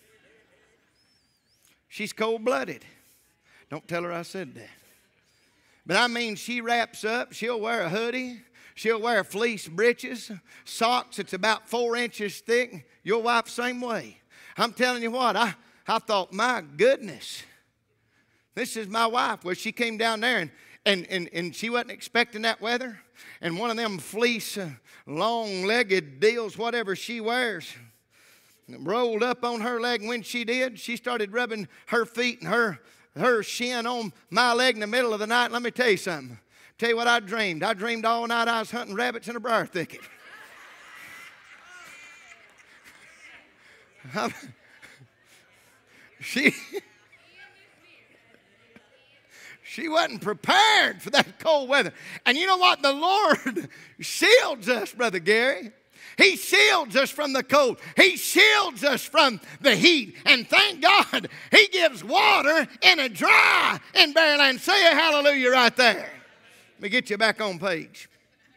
She's cold-blooded. Don't tell her I said that. But I mean, she wraps up. She'll wear a hoodie. She'll wear fleece breeches, socks that's about four inches thick. Your wife, same way. I'm telling you what, I, I thought, my goodness, this is my wife. Well, she came down there, and, and, and, and she wasn't expecting that weather. And one of them fleece, uh, long-legged deals, whatever she wears, rolled up on her leg. And when she did, she started rubbing her feet and her, her shin on my leg in the middle of the night. Let me tell you something. Tell you what I dreamed. I dreamed all night I was hunting rabbits in a briar thicket. she, she wasn't prepared for that cold weather. And you know what? The Lord shields us, Brother Gary. He shields us from the cold. He shields us from the heat. And thank God, He gives water in a dry and barren land. Say a hallelujah right there. Let me get you back on page.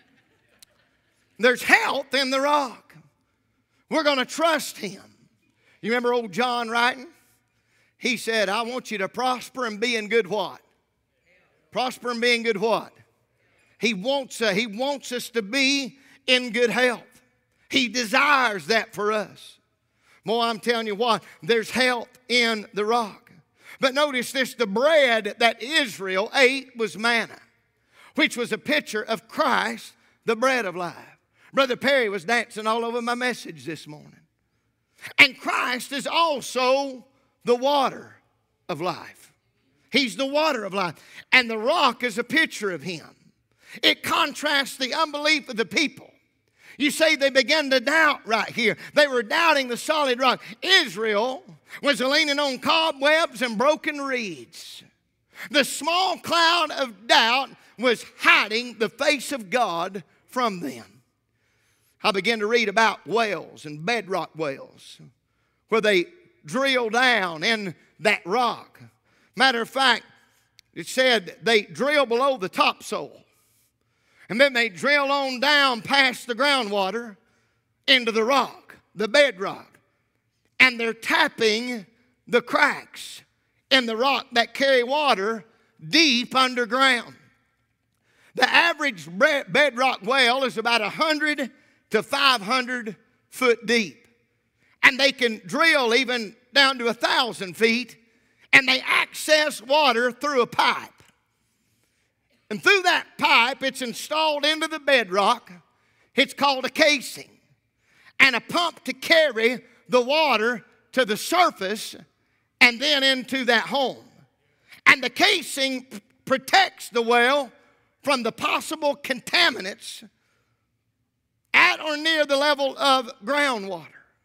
There's health in the rock. We're going to trust Him. You remember old John writing? He said, I want you to prosper and be in good what? Prosper and be in good what? He wants, uh, he wants us to be in good health. He desires that for us. Boy, I'm telling you what, there's health in the rock. But notice this, the bread that Israel ate was manna, which was a picture of Christ, the bread of life. Brother Perry was dancing all over my message this morning. And Christ is also the water of life. He's the water of life. And the rock is a picture of Him. It contrasts the unbelief of the people. You say they began to doubt right here. They were doubting the solid rock. Israel was leaning on cobwebs and broken reeds. The small cloud of doubt was hiding the face of God from them. I began to read about wells and bedrock wells where they drill down in that rock. Matter of fact, it said they drill below the topsoil. And then they drill on down past the groundwater into the rock, the bedrock. And they're tapping the cracks in the rock that carry water deep underground. The average bedrock well is about one hundred to five hundred foot deep. And they can drill even down to one thousand feet, and they access water through a pipe. And through that pipe, it's installed into the bedrock. It's called a casing, and a pump to carry the water to the surface and then into that home. And the casing p- protects the well from the possible contaminants at or near the level of groundwater.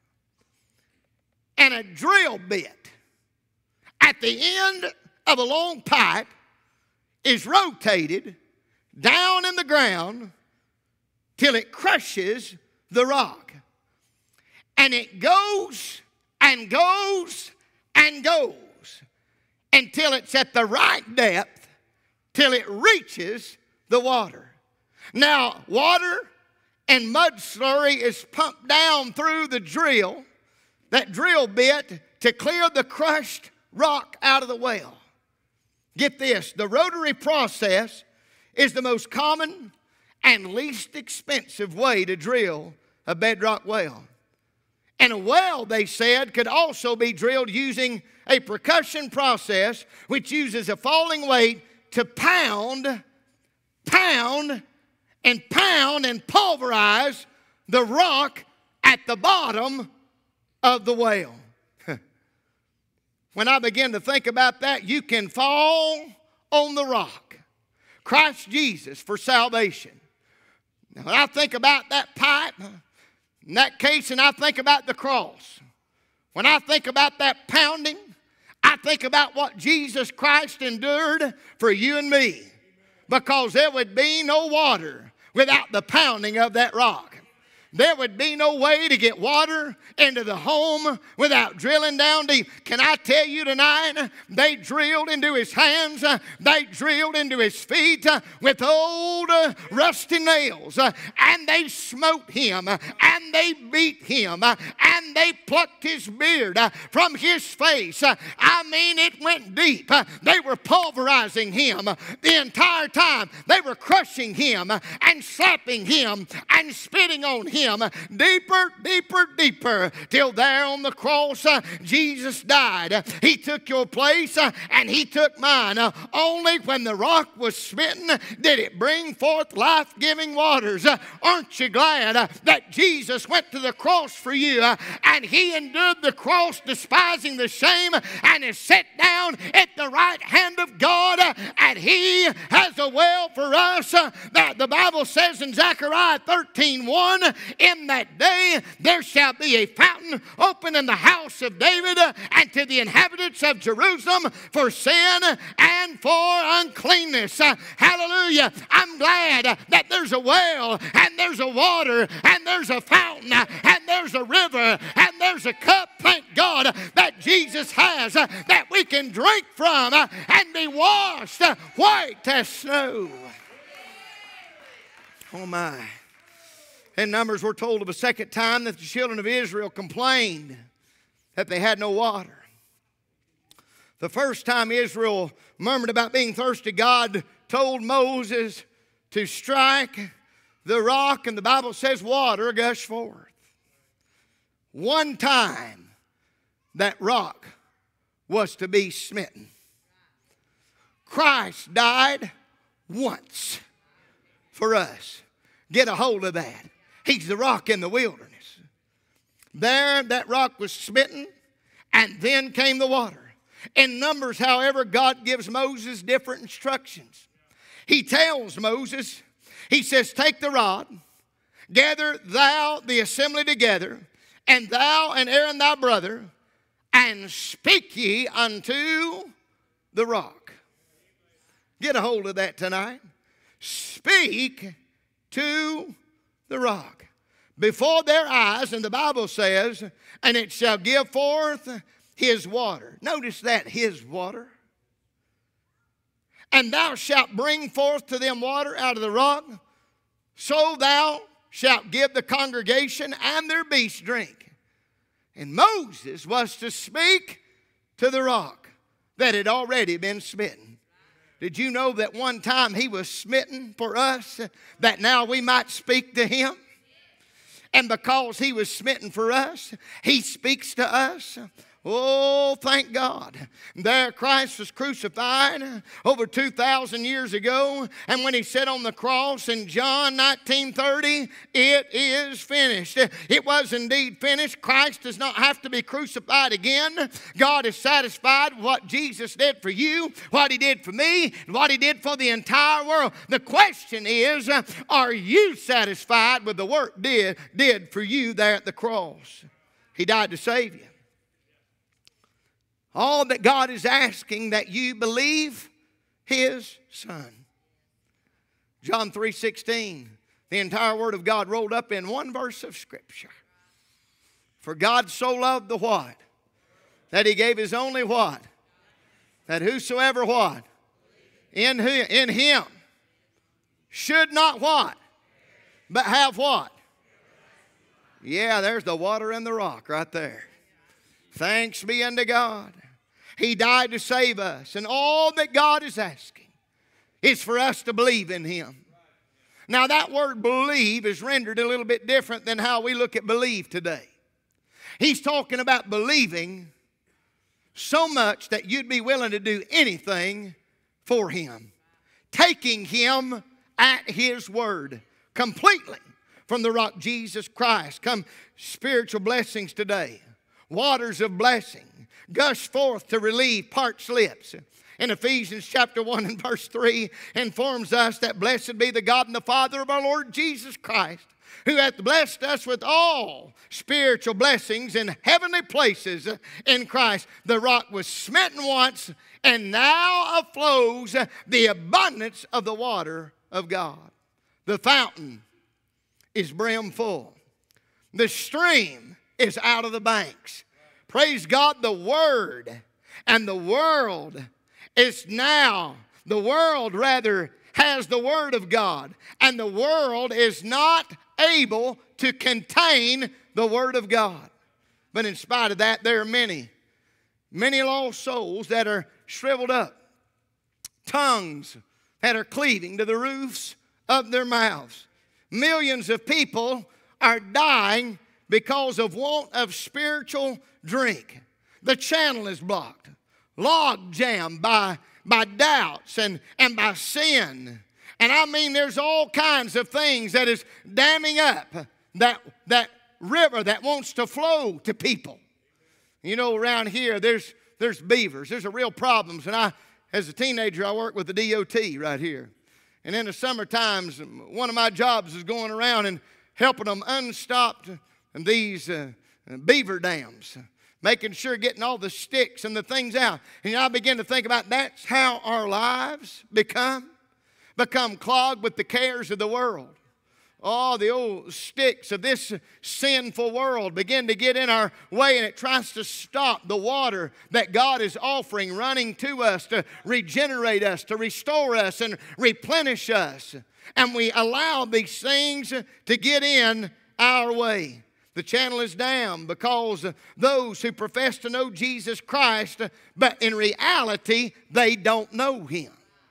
And a drill bit at the end of a long pipe is rotated down in the ground till it crushes the rock. And it goes and goes and goes until it's at the right depth, till it reaches the water. Now, water and mud slurry is pumped down through the drill, that drill bit, to clear the crushed rock out of the well. Get this, the rotary process is the most common and least expensive way to drill a bedrock well. And a well, they said, could also be drilled using a percussion process, which uses a falling weight to pound, pound, and pound and pulverize the rock at the bottom of the well. When I begin to think about that, you can fall on the rock, Christ Jesus, for salvation. Now, when I think about that pipe, in that case, and I think about the cross, when I think about that pounding, I think about what Jesus Christ endured for you and me, because there would be no water without the pounding of that rock. There would be no way to get water into the home without drilling down deep. Can I tell you tonight, they drilled into his hands, they drilled into his feet with old rusty nails, and they smote him, and they beat him, and they plucked his beard from his face. I mean, it went deep. They were pulverizing him the entire time. They were crushing him and slapping him and spitting on him. Deeper, deeper, deeper, till there on the cross uh, Jesus died. He took your place uh, and he took mine. Uh, only when the rock was smitten did it bring forth life-giving waters. Uh, aren't you glad uh, that Jesus went to the cross for you uh, and he endured the cross, despising the shame, and is set down at the right hand of God, uh, and he has a well for us uh, that the Bible says in Zechariah thirteen one, in that day there shall be a fountain open in the house of David and to the inhabitants of Jerusalem for sin and for uncleanness. Uh, hallelujah. I'm glad uh, that there's a well and there's a water and there's a fountain uh, and there's a river and there's a cup, thank God, uh, that Jesus has uh, that we can drink from uh, and be washed uh, white as snow. Oh my. In Numbers, we're told of a second time that the children of Israel complained that they had no water. The first time Israel murmured about being thirsty, God told Moses to strike the rock, and the Bible says water gushed forth. One time that rock was to be smitten. Christ died once for us. Get a hold of that. He's the rock in the wilderness. There, that rock was smitten, and then came the water. In Numbers, however, God gives Moses different instructions. He tells Moses, he says, take the rod, gather thou the assembly together, and thou and Aaron thy brother, and speak ye unto the rock. Get a hold of that tonight. Speak to the rock before their eyes, and the Bible says, and it shall give forth his water. Notice that, his water. And thou shalt bring forth to them water out of the rock, so thou shalt give the congregation and their beasts drink. And Moses was to speak to the rock that had already been smitten. Did you know that one time he was smitten for us, that now we might speak to him? And because he was smitten for us, he speaks to us. Oh, thank God. There Christ was crucified over two thousand years ago. And when he said on the cross in John nineteen thirty, it is finished. It was indeed finished. Christ does not have to be crucified again. God is satisfied with what Jesus did for you, what he did for me, and what he did for the entire world. The question is, are you satisfied with the work did, did for you there at the cross? He died to save you. All that God is asking, that you believe his Son. John three sixteen, the entire Word of God rolled up in one verse of Scripture. For God so loved the what? That he gave his only what? That whosoever what? In, who, in him should not what? But have what? Yeah, there's the water and the rock right there. Thanks be unto God. He died to save us. And all that God is asking is for us to believe in him. Now that word believe is rendered a little bit different than how we look at believe today. He's talking about believing so much that you'd be willing to do anything for him. Taking him at his word completely from the rock Jesus Christ. Come spiritual blessings today. Waters of blessing gush forth to relieve parched lips. In Ephesians chapter one and verse three informs us that blessed be the God and the Father of our Lord Jesus Christ, who hath blessed us with all spiritual blessings in heavenly places in Christ. The rock was smitten once, and now flows the abundance of the water of God. The fountain is brim full. The stream is out of the banks. Praise God, the Word and the world is now, the world rather has the Word of God, and the world is not able to contain the Word of God. But in spite of that, there are many, many lost souls that are shriveled up, tongues that are cleaving to the roofs of their mouths. Millions of people are dying because of want of spiritual drink. The channel is blocked, log jammed by, by doubts and, and by sin. And I mean, there's all kinds of things that is damming up that, that river that wants to flow to people. You know, around here, there's, there's beavers. There's a real problems. And I, as a teenager, I worked with the D O T right here. And in the summer times, one of my jobs is going around and helping them unstop these uh, beaver dams, making sure getting all the sticks and the things out. And I begin to think about that's how our lives become, become clogged with the cares of the world. Oh, the old sticks of this sinful world begin to get in our way, and it tries to stop the water that God is offering, running to us to regenerate us, to restore us, and replenish us. And we allow these things to get in our way. The channel is down because those who profess to know Jesus Christ, but in reality, they don't know Him.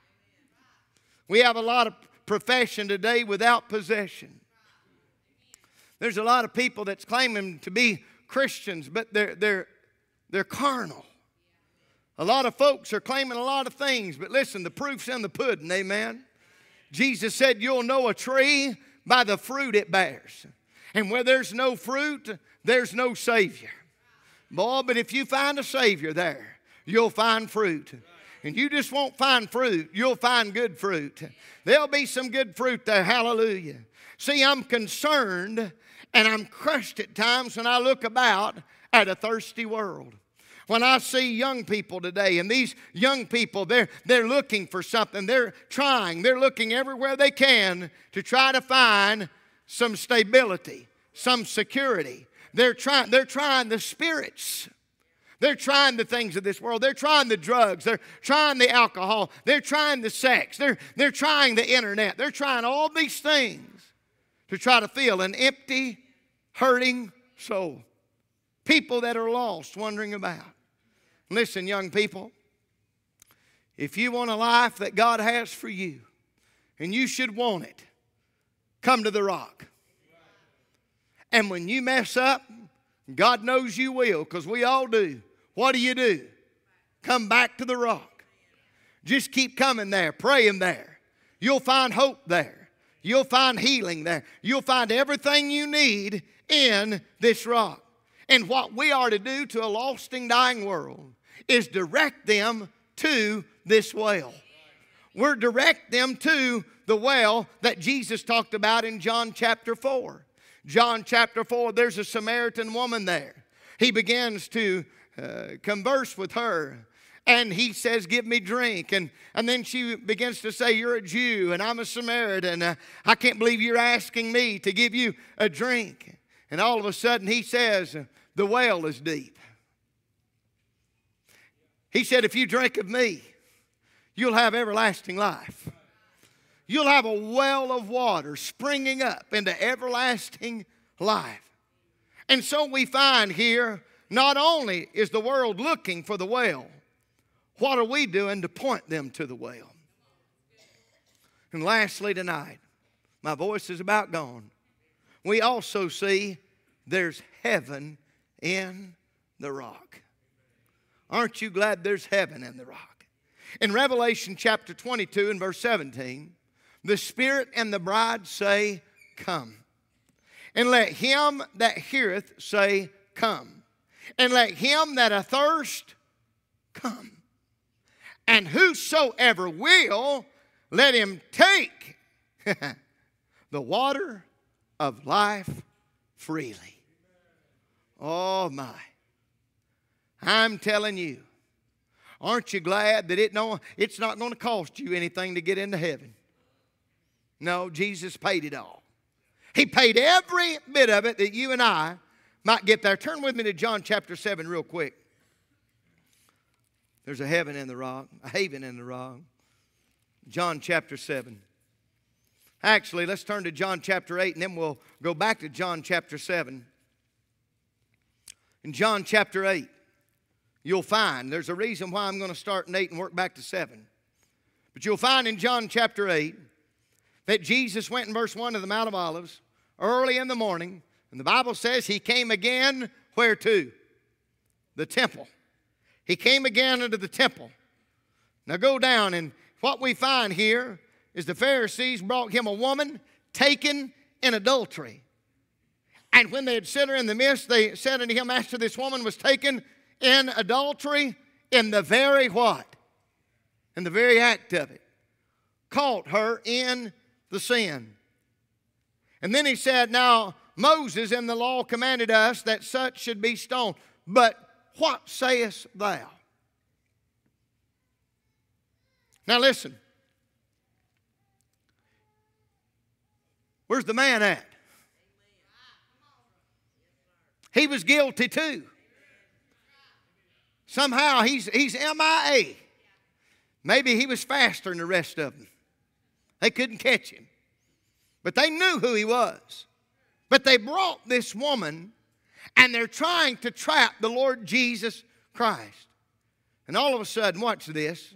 We have a lot of profession today without possession. There's a lot of people that's claiming to be Christians, but they're, they're, they're carnal. A lot of folks are claiming a lot of things, but listen, the proof's in the pudding, amen? Jesus said you'll know a tree by the fruit it bears. And where there's no fruit, there's no Savior. Boy, but if you find a Savior there, you'll find fruit. And you just won't find fruit, you'll find good fruit. There'll be some good fruit there, hallelujah. See, I'm concerned and I'm crushed at times when I look about at a thirsty world. When I see young people today, and these young people, they're, they're looking for something. They're trying, they're looking everywhere they can to try to find some stability, some security. They're trying, they're trying the spirits. They're trying the things of this world. They're trying the drugs. They're trying the alcohol. They're trying the sex. They're, they're trying the internet. They're trying all these things to try to fill an empty, hurting soul. People that are lost, wandering about. Listen, young people, if you want a life that God has for you, and you should want it, come to the rock. And when you mess up, God knows you will, because we all do. What do you do? Come back to the rock. Just keep coming there, praying there. You'll find hope there. You'll find healing there. You'll find everything you need in this rock. And what we are to do to a lost and dying world is direct them to this well. We're direct them to the well that Jesus talked about in John chapter four. John chapter four, there's a Samaritan woman there. He begins to uh, converse with her. And he says, give me drink. And, and then she begins to say, you're a Jew and I'm a Samaritan. Uh, I can't believe you're asking me to give you a drink. And all of a sudden he says, the well is deep. He said, if you drink of me, you'll have everlasting life. You'll have a well of water springing up into everlasting life. And so we find here, not only is the world looking for the well, what are we doing to point them to the well? And lastly tonight, my voice is about gone. We also see there's heaven in the rock. Aren't you glad there's heaven in the rock? In Revelation chapter twenty-two and verse seventeen, the Spirit and the bride say, come. And let him that heareth say, come. And let him that athirst, come. And whosoever will, let him take the water of life freely. Oh my. I'm telling you, aren't you glad that it no, it's not going to cost you anything to get into heaven? No, Jesus paid it all. He paid every bit of it that you and I might get there. Turn with me to John chapter seven real quick. There's a heaven in the rock, a haven in the rock. John chapter seven. Actually, let's turn to John chapter eight, and then we'll go back to John chapter seven. In John chapter eight, you'll find, there's a reason why I'm going to start in eight and work back to seven. But you'll find in John chapter eight that Jesus went in verse one to the Mount of Olives early in the morning. And the Bible says he came again, where to? The temple. He came again into the temple. Now go down, and what we find here is the Pharisees brought him a woman taken in adultery. And when they had set her in the midst, they said unto him, Master, this woman was taken in adultery in the very what? In the very act of it. Caught her in the sin. And then he said, now Moses in the law commanded us that such should be stoned. But what sayest thou? Now listen. Where's the man at? He was guilty too. Somehow he's, he's M I A. Maybe he was faster than the rest of them. They couldn't catch him. But they knew who he was. But they brought this woman, and they're trying to trap the Lord Jesus Christ. And all of a sudden, watch this.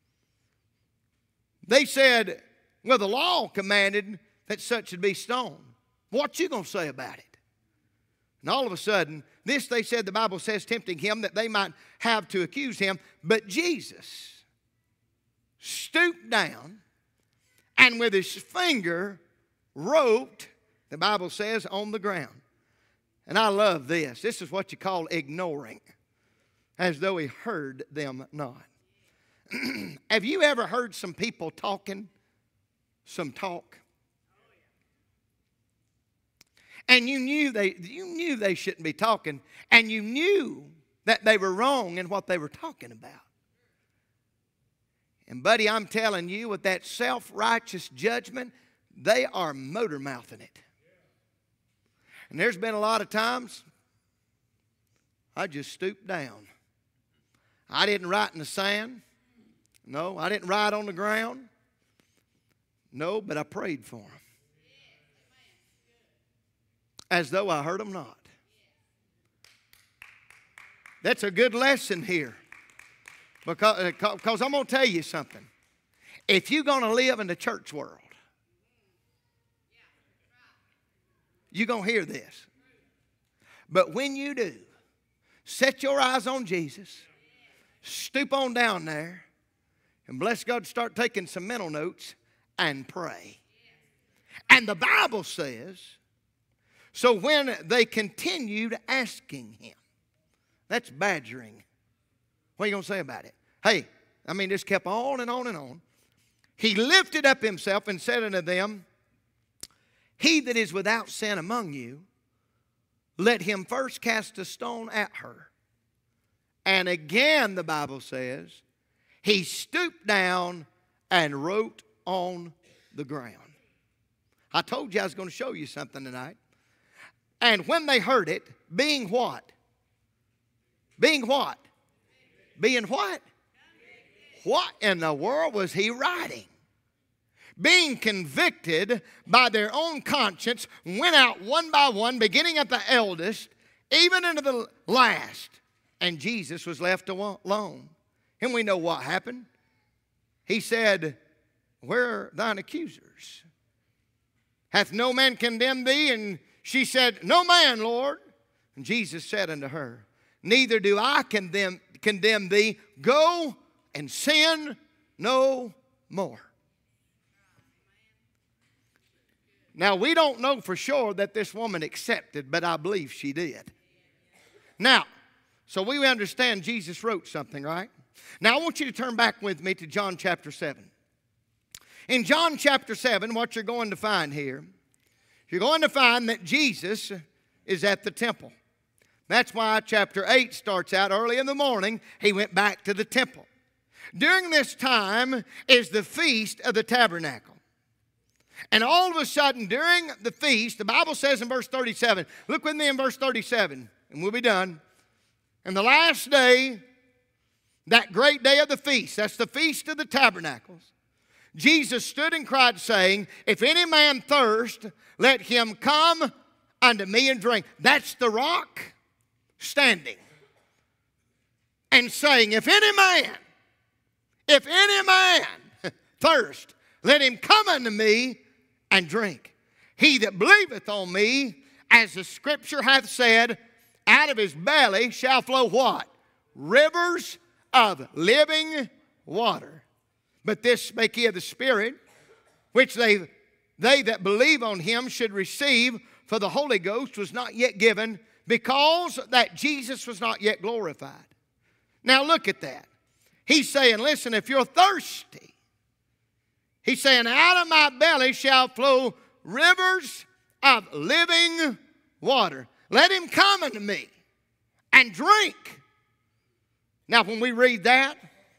They said, well, the law commanded that such should be stoned. What you going to say about it? And all of a sudden, this they said, the Bible says, tempting him that they might have to accuse him. But Jesus stooped down and with his finger wrote, the Bible says, on the ground. And I love this. This is what you call ignoring, as though he heard them not. Have you ever heard some people talking some talk? And you knew they you knew they shouldn't be talking, and you knew that they were wrong in what they were talking about. And buddy, I'm telling you, with that self-righteous judgment, they are motor mouthing it. And there's been a lot of times I just stooped down. I didn't write in the sand. No, I didn't write on the ground. No, but I prayed for them. As though I heard them not. That's a good lesson here. Because, because I'm going to tell you something. If you're going to live in the church world, you're going to hear this. But when you do, set your eyes on Jesus, stoop on down there, and bless God, start taking some mental notes and pray. And the Bible says, so when they continued asking him, that's badgering. What are you going to say about it? Hey, I mean, this kept on and on and on. He lifted up himself and said unto them, he that is without sin among you, let him first cast a stone at her. And again, the Bible says, he stooped down and wrote on the ground. I told you I was going to show you something tonight. And when they heard it, being what? Being what? Being what? What in the world was he writing? Being convicted by their own conscience, went out one by one, beginning at the eldest, even into the last. And Jesus was left alone. And we know what happened. He said, where are thine accusers? Hath no man condemned thee? And she said, no man, Lord. And Jesus said unto her, neither do I condemn, condemn thee. Go and sin no more. Now, we don't know for sure that this woman accepted, but I believe she did. Now, so we understand Jesus wrote something, right? Now, I want you to turn back with me to John chapter seven. In John chapter seven, what you're going to find here, you're going to find that Jesus is at the temple. That's why chapter eight starts out early in the morning. He went back to the temple. During this time is the Feast of the Tabernacle. And all of a sudden, during the feast, the Bible says in verse thirty-seven, look with me in verse thirty-seven, and we'll be done. And the last day, that great day of the feast, that's the Feast of the Tabernacles, Jesus stood and cried, saying, if any man thirst, let him come unto me and drink. That's the rock standing and saying, if any man, if any man thirst, let him come unto me and drink. He that believeth on me, as the scripture hath said, out of his belly shall flow what? Rivers of living water. But this spake he of the Spirit, which they, they that believe on him should receive, for the Holy Ghost was not yet given, because that Jesus was not yet glorified. Now look at that. He's saying, listen, if you're thirsty, he's saying, out of my belly shall flow rivers of living water. Let him come unto me and drink. Now, when we read that,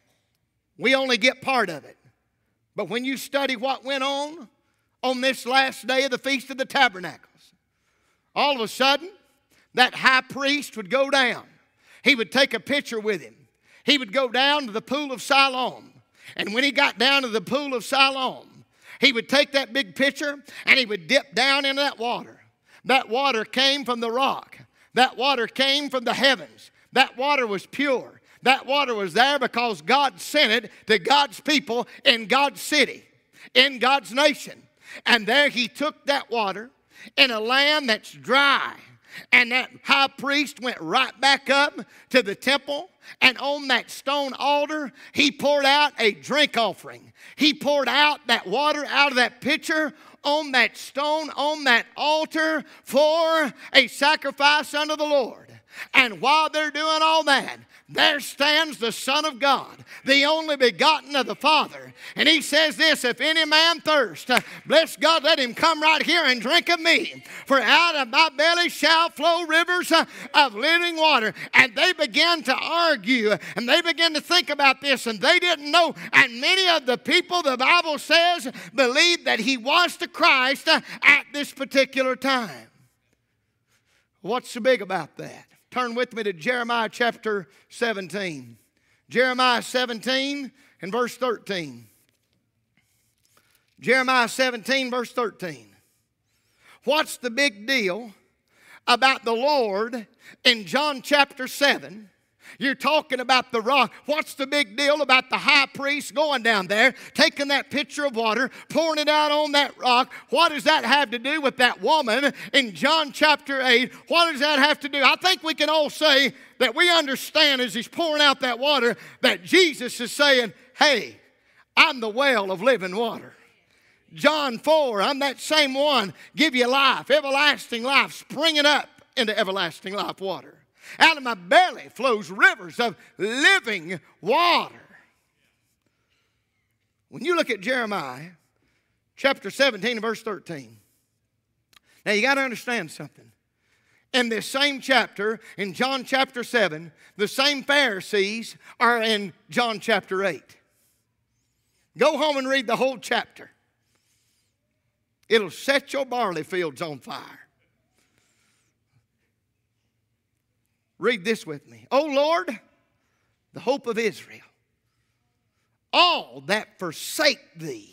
we only get part of it. But when you study what went on on this last day of the Feast of the Tabernacles, all of a sudden, that high priest would go down. He would take a pitcher with him. He would go down to the pool of Siloam. And when he got down to the pool of Siloam, he would take that big pitcher and he would dip down into that water. That water came from the rock. That water came from the heavens. That water was pure. That water was there because God sent it to God's people in God's city, in God's nation. And there he took that water in a land that's dry. And that high priest went right back up to the temple. And on that stone altar, he poured out a drink offering. He poured out that water out of that pitcher on that stone, on that altar for a sacrifice unto the Lord. And while they're doing all that, there stands the Son of God, the only begotten of the Father. And he says this, if any man thirst, bless God, let him come right here and drink of me. For out of my belly shall flow rivers of living water. And they began to argue, and they began to think about this, and they didn't know. And many of the people, the Bible says, believed that he was the Christ at this particular time. What's so big about that? Turn with me to Jeremiah chapter seventeen. Jeremiah seventeen and verse thirteen. Jeremiah seventeen, verse thirteen. What's the big deal about the Lord in John chapter seven? You're talking about the rock. What's the big deal about the high priest going down there, taking that pitcher of water, pouring it out on that rock? What does that have to do with that woman in John chapter eight? What does that have to do? I think we can all say that we understand as he's pouring out that water that Jesus is saying, hey, I'm the well of living water. John four, I'm that same one, give you life, everlasting life, springing up into everlasting life water. Out of my belly flows rivers of living water. When you look at Jeremiah chapter seventeen and verse thirteen, now you got to understand something. In this same chapter, in John chapter seven, the same Pharisees are in John chapter eight. Go home and read the whole chapter. It'll set your barley fields on fire. Read this with me. O Lord, the hope of Israel, all that forsake thee,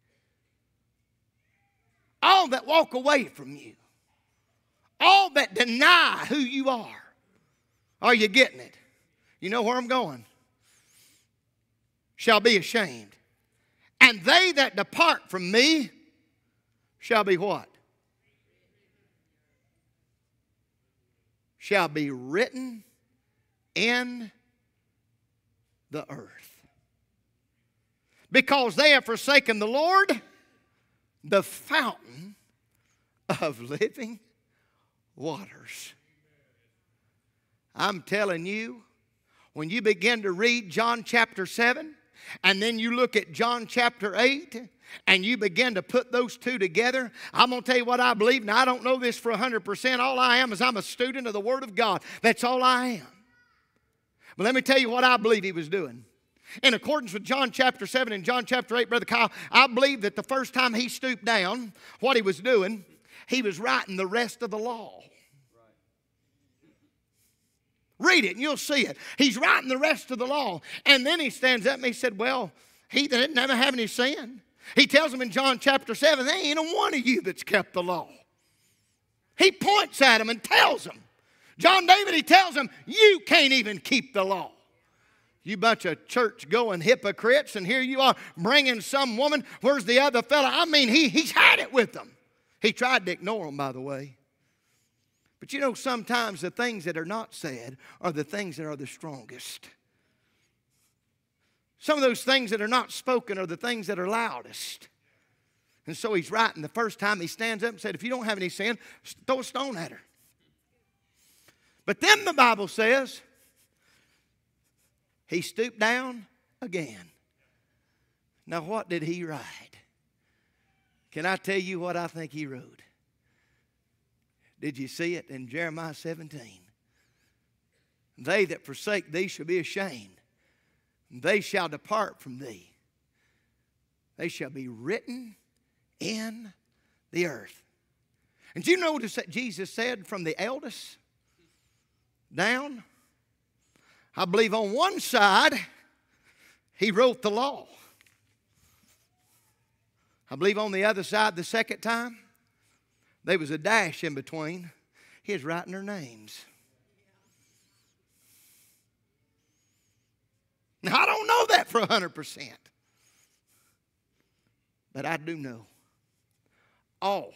all that walk away from you, all that deny who you are. Are you getting it? You know where I'm going. Shall be ashamed. And they that depart from me shall be what? Shall be written in the earth. Because they have forsaken the Lord, the fountain of living waters. I'm telling you, when you begin to read John chapter seven, and then you look at John chapter eight, and you begin to put those two together, I'm going to tell you what I believe. Now, I don't know this for one hundred percent. All I am is I'm a student of the Word of God. That's all I am. But let me tell you what I believe he was doing. In accordance with John chapter seven and John chapter eight, Brother Kyle, I believe that the first time he stooped down, what he was doing, he was writing the rest of the law. Read it and you'll see it. He's writing the rest of the law. And then he stands up and he said, well, he that didn't ever have any sin. He tells them in John chapter seven, there ain't a one of you that's kept the law. He points at them and tells them. John David, he tells them, you can't even keep the law. You bunch of church-going hypocrites, and here you are bringing some woman. Where's the other fella? I mean, he, he's had it with them. He tried to ignore them, by the way. But you know, sometimes the things that are not said are the things that are the strongest. Some of those things that are not spoken are the things that are loudest. And so he's writing. The first time he stands up and said, if you don't have any sin, throw a stone at her. But then the Bible says, he stooped down again. Now, what did he write? Can I tell you what I think he wrote? Did you see it in Jeremiah seventeen? They that forsake thee shall be ashamed. They shall depart from thee. They shall be written in the earth. And do you notice that Jesus said from the eldest down? I believe on one side, he wrote the law. I believe on the other side, the second time, there was a dash in between. He was writing their names. Now, I don't know that for one hundred percent. But I do know. All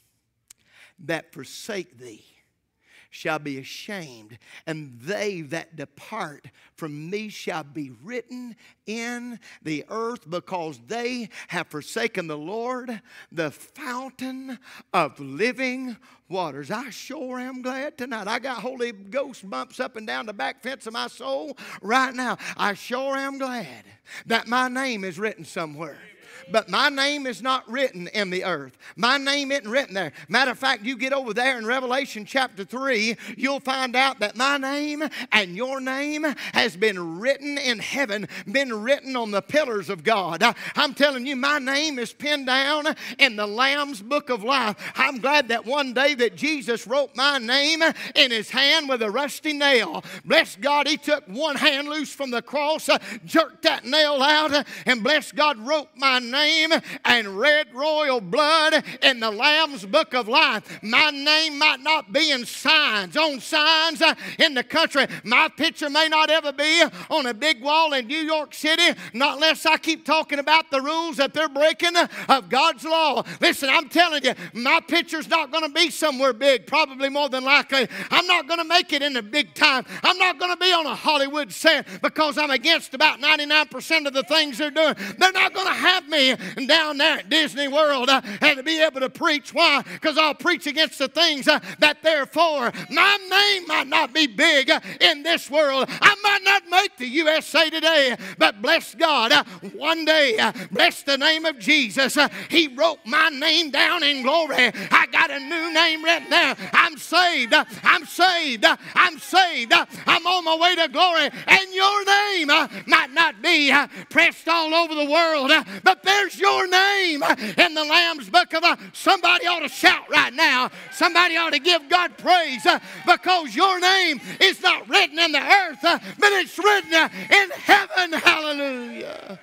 that forsake thee shall be ashamed, and they that depart from me shall be written in the earth, because they have forsaken the Lord, the fountain of living waters. I sure am glad tonight. I got Holy Ghost bumps up and down the back fence of my soul right now. I sure am glad that my name is written somewhere. But my name is not written in the earth. My name isn't written there. Matter of fact, you get over there in Revelation chapter three, you'll find out that my name and your name has been written in heaven, been written on the pillars of God. I'm telling you, my name is pinned down in the Lamb's book of life. I'm glad that one day that Jesus wrote my name in his hand with a rusty nail. Bless God, he took one hand loose from the cross, jerked that nail out, and bless God, wrote my name and red royal blood in the Lamb's book of life. My name might not be in signs, on signs uh, in the country. My picture may not ever be on a big wall in New York City, not unless I keep talking about the rules that they're breaking of God's law. Listen, I'm telling you, my picture's not going to be somewhere big, probably more than likely. I'm not going to make it in the big time. I'm not going to be on a Hollywood set because I'm against about ninety-nine percent of the things they're doing. They're not going to have me down there at Disney World uh, and to be able to preach. Why? Because I'll preach against the things uh, that they're for. My name might not be big uh, in this world. I might not make the U S A Today, but bless God, uh, one day, uh, bless the name of Jesus. Uh, he wrote my name down in glory. I got a new name written there. I'm saved. Uh, I'm saved. Uh, I'm saved. Uh, I'm on my way to glory. And your name uh, might not be uh, pressed all over the world, uh, but there's your name in the Lamb's book of life. Somebody ought to shout right now. Somebody ought to give God praise uh, because your name is not written in the earth, uh, but it's written uh, in heaven. Hallelujah.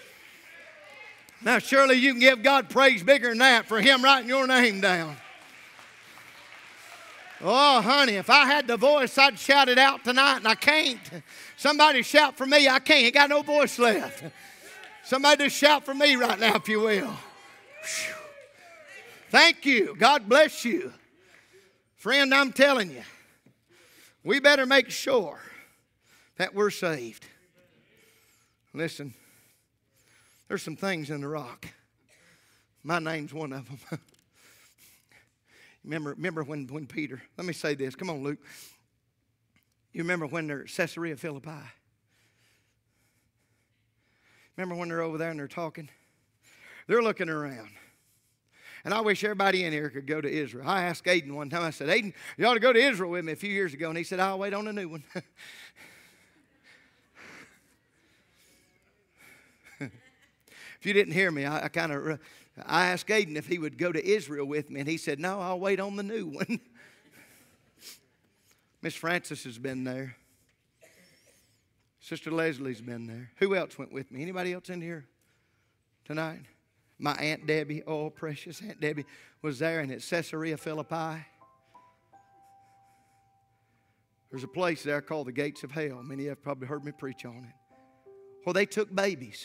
Now, surely you can give God praise bigger than that for him writing your name down. Oh, honey, if I had the voice, I'd shout it out tonight, and I can't. Somebody shout for me. I can't. I got no voice left. Somebody just shout for me right now, if you will. Whew. Thank you. God bless you. Friend, I'm telling you, we better make sure that we're saved. Listen, there's some things in the rock. My name's one of them. remember, remember when, when Peter, let me say this. Come on, Luke. You remember when they're at Caesarea Philippi? Remember when they're over there and they're talking? They're looking around. And I wish everybody in here could go to Israel. I asked Aiden one time, I said, Aiden, you ought to go to Israel with me a few years ago. And he said, I'll wait on a new one. If you didn't hear me, I, I kind of, I asked Aiden if he would go to Israel with me. And he said, no, I'll wait on the new one. Miss Francis has been there. Sister Leslie's been there. Who else went with me? Anybody else in here tonight? My Aunt Debbie, oh, precious Aunt Debbie, was there, and at Caesarea Philippi. There's a place there called the Gates of Hell. Many of you have probably heard me preach on it. Well, they took babies,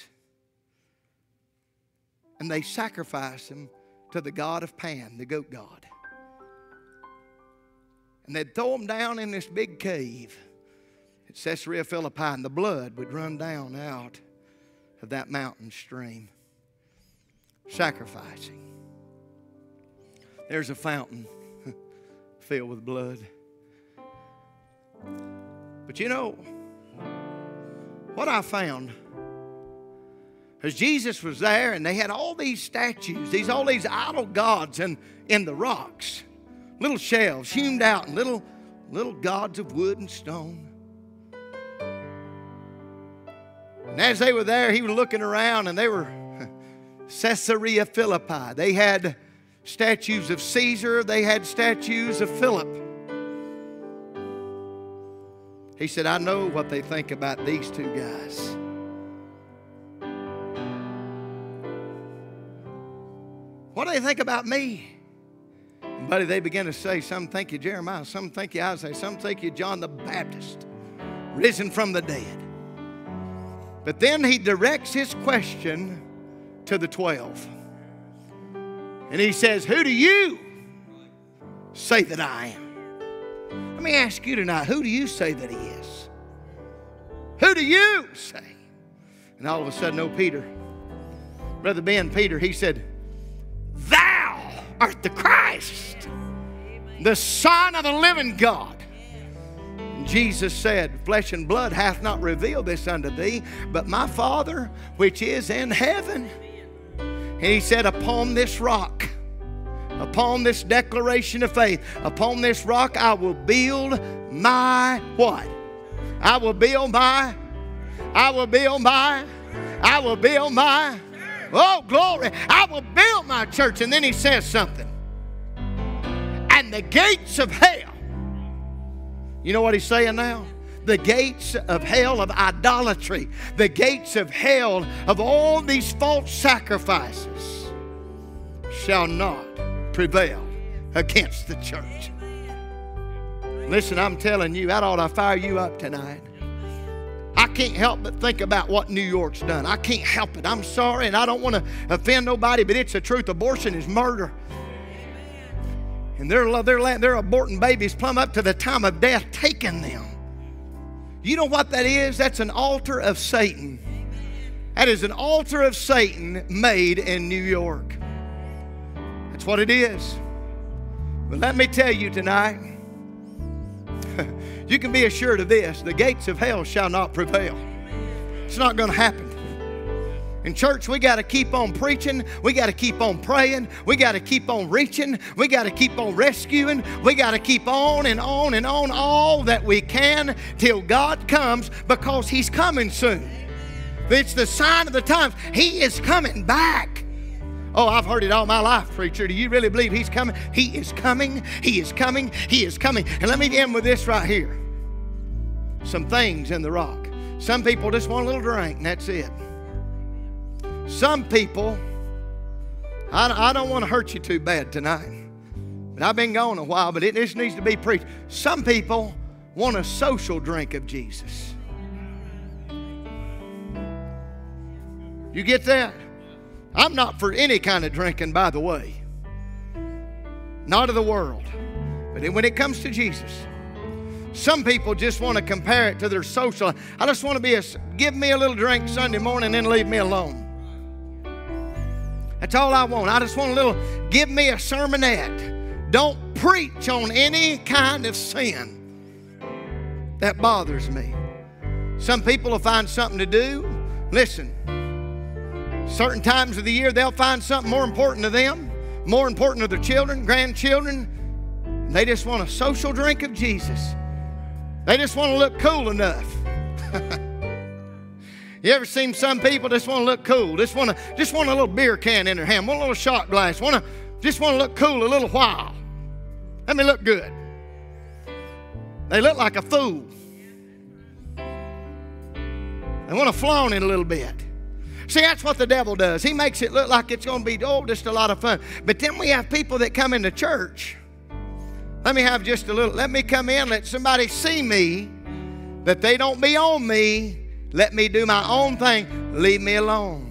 and they sacrificed them to the god of Pan, the goat god. And they'd throw them down in this big cave at Caesarea Philippi, and the blood would run down out of that mountain stream. Sacrificing. There's a fountain filled with blood. But you know, what I found is Jesus was there, and they had all these statues, these all these idol gods in, in the rocks. Little shelves hewn out, and little, little gods of wood and stone. And as they were there, he was looking around, and they were Caesarea Philippi. They had statues of Caesar. They had statues of Philip. He said, I know what they think about these two guys. What do they think about me? And buddy, they began to say, some think you Jeremiah, some think you Isaiah, some think you John the Baptist, risen from the dead. But then he directs his question to the twelve. And he says, who do you say that I am? Let me ask you tonight, who do you say that he is? Who do you say? And all of a sudden, oh, Peter, Brother Ben, Peter, he said, thou art the Christ, the Son of the living God. And Jesus said, flesh and blood hath not revealed this unto thee, but my Father which is in heaven. And he said, upon this rock, upon this declaration of faith, upon this rock I will build my what? I will build my, I will build my, I will build my, oh glory, I will build my church. And then he says something. And the gates of hell, you know what he's saying now? The gates of hell of idolatry, the gates of hell of all these false sacrifices shall not prevail against the church. Listen, I'm telling you, that ought to fire you up tonight. I can't help but think about what New York's done. I can't help it. I'm sorry, and I don't want to offend nobody, but it's the truth. Abortion is murder. And they're, they're, they're aborting babies plumb up to the time of death, taking them. You know what that is? That's an altar of Satan. That is an altar of Satan made in New York. That's what it is. But let me tell you tonight, you can be assured of this. The gates of hell shall not prevail. It's not going to happen. In church, we got to keep on preaching. We got to keep on praying. We got to keep on reaching. We got to keep on rescuing. We got to keep on and on and on all that we can till God comes, because He's coming soon. It's the sign of the times. He is coming back. Oh, I've heard it all my life, preacher. Do you really believe He's coming? He is coming. He is coming. He is coming. And let me end with this right here. Some things in the rock. Some people just want a little drink, and that's it. Some people, I, I don't want to hurt you too bad tonight, but I've been gone a while, but it just needs to be preached. Some people want a social drink of Jesus. You get that? I'm not for any kind of drinking, by the way. Not of the world. But when it comes to Jesus, some people just want to compare it to their social. I just want to be a, give me a little drink Sunday morning and then leave me alone. That's all I want. I just want a little, give me a sermonette. Don't preach on any kind of sin. That bothers me. Some people will find something to do. Listen, Certain times of the year, they'll find something more important to them, more important to their children, grandchildren. They just want a social drink of Jesus. They just want to look cool enough. You ever seen some people just want to look cool? Just want to, just want a little beer can in their hand, one little shot glass, want to, just want to look cool a little while. Let me look good. They look like a fool. They want to flaunt it a little bit. See, that's what the devil does. He makes it look like it's going to be, oh, just a lot of fun. But then we have people that come into church. Let me have just a little, let me come in, let somebody see me, that they don't be on me. Let me do my own thing. Leave me alone.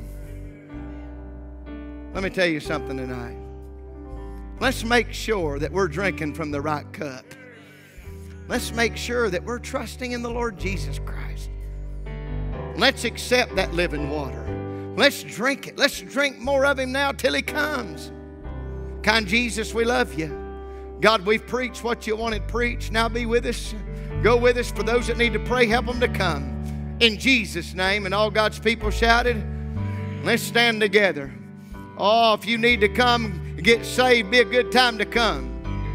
Let me tell you something tonight. Let's make sure that we're drinking from the right cup. Let's make sure that we're trusting in the Lord Jesus Christ. Let's accept that living water. Let's drink it. Let's drink more of Him now till He comes. Kind Jesus, we love You. God, we've preached what You wanted preached. Now be with us. Go with us. For those that need to pray, help them to come. In Jesus' name. And all God's people shouted. Let's stand together. Oh, if you need to come get saved, be a good time to come.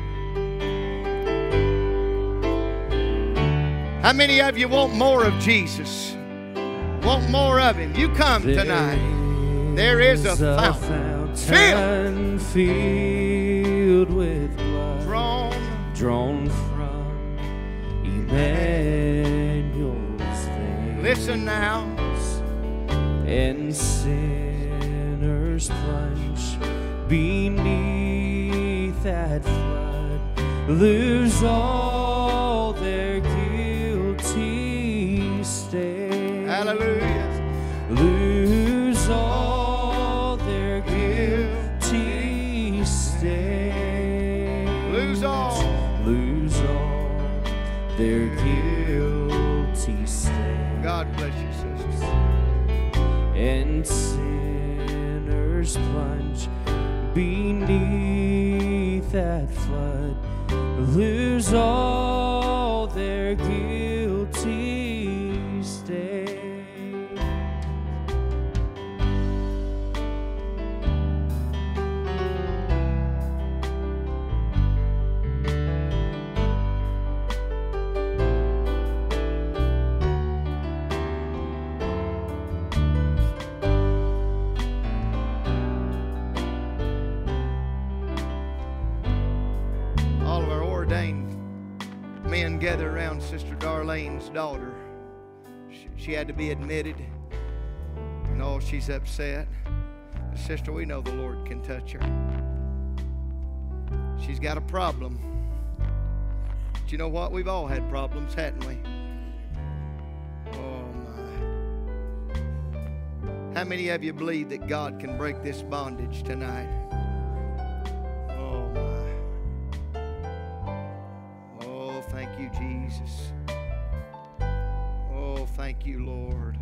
How many of you want more of Jesus? Want more of Him? You come tonight. There is a fountain filled, filled with blood, drawn, drawn from Emmanuel's veins. Listen now. And sinners plunge beneath that flood, lose all their guilty stain. Hallelujah. Lose all their guilty stain. Lose all. Lose all their guilty stain. God bless you, sisters. And sinners plunge beneath that flood, lose all their guilty stain. Men gather around Sister Darlene's daughter. She, she had to be admitted, and oh, she's upset. But sister, we know the Lord can touch her. She's got a problem. But you know what? We've all had problems, hadn't we? Oh my. How many of you believe that God can break this bondage tonight? Thank you, Jesus. Oh, thank you, Lord.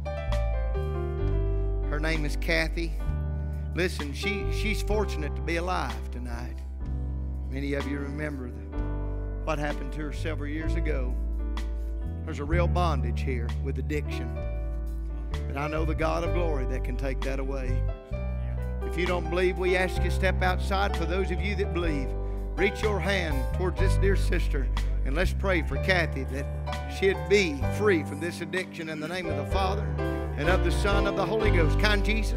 Her name is Kathy. Listen, she, she's fortunate to be alive tonight. Many of you remember the, what happened to her several years ago. There's a real bondage here with addiction. But I know the God of glory that can take that away. If you don't believe, we ask you to step outside. For those of you that believe, reach your hand towards this dear sister. And let's pray for Kathy that she'd be free from this addiction in the name of the Father and of the Son, of the Holy Ghost. Kind Jesus.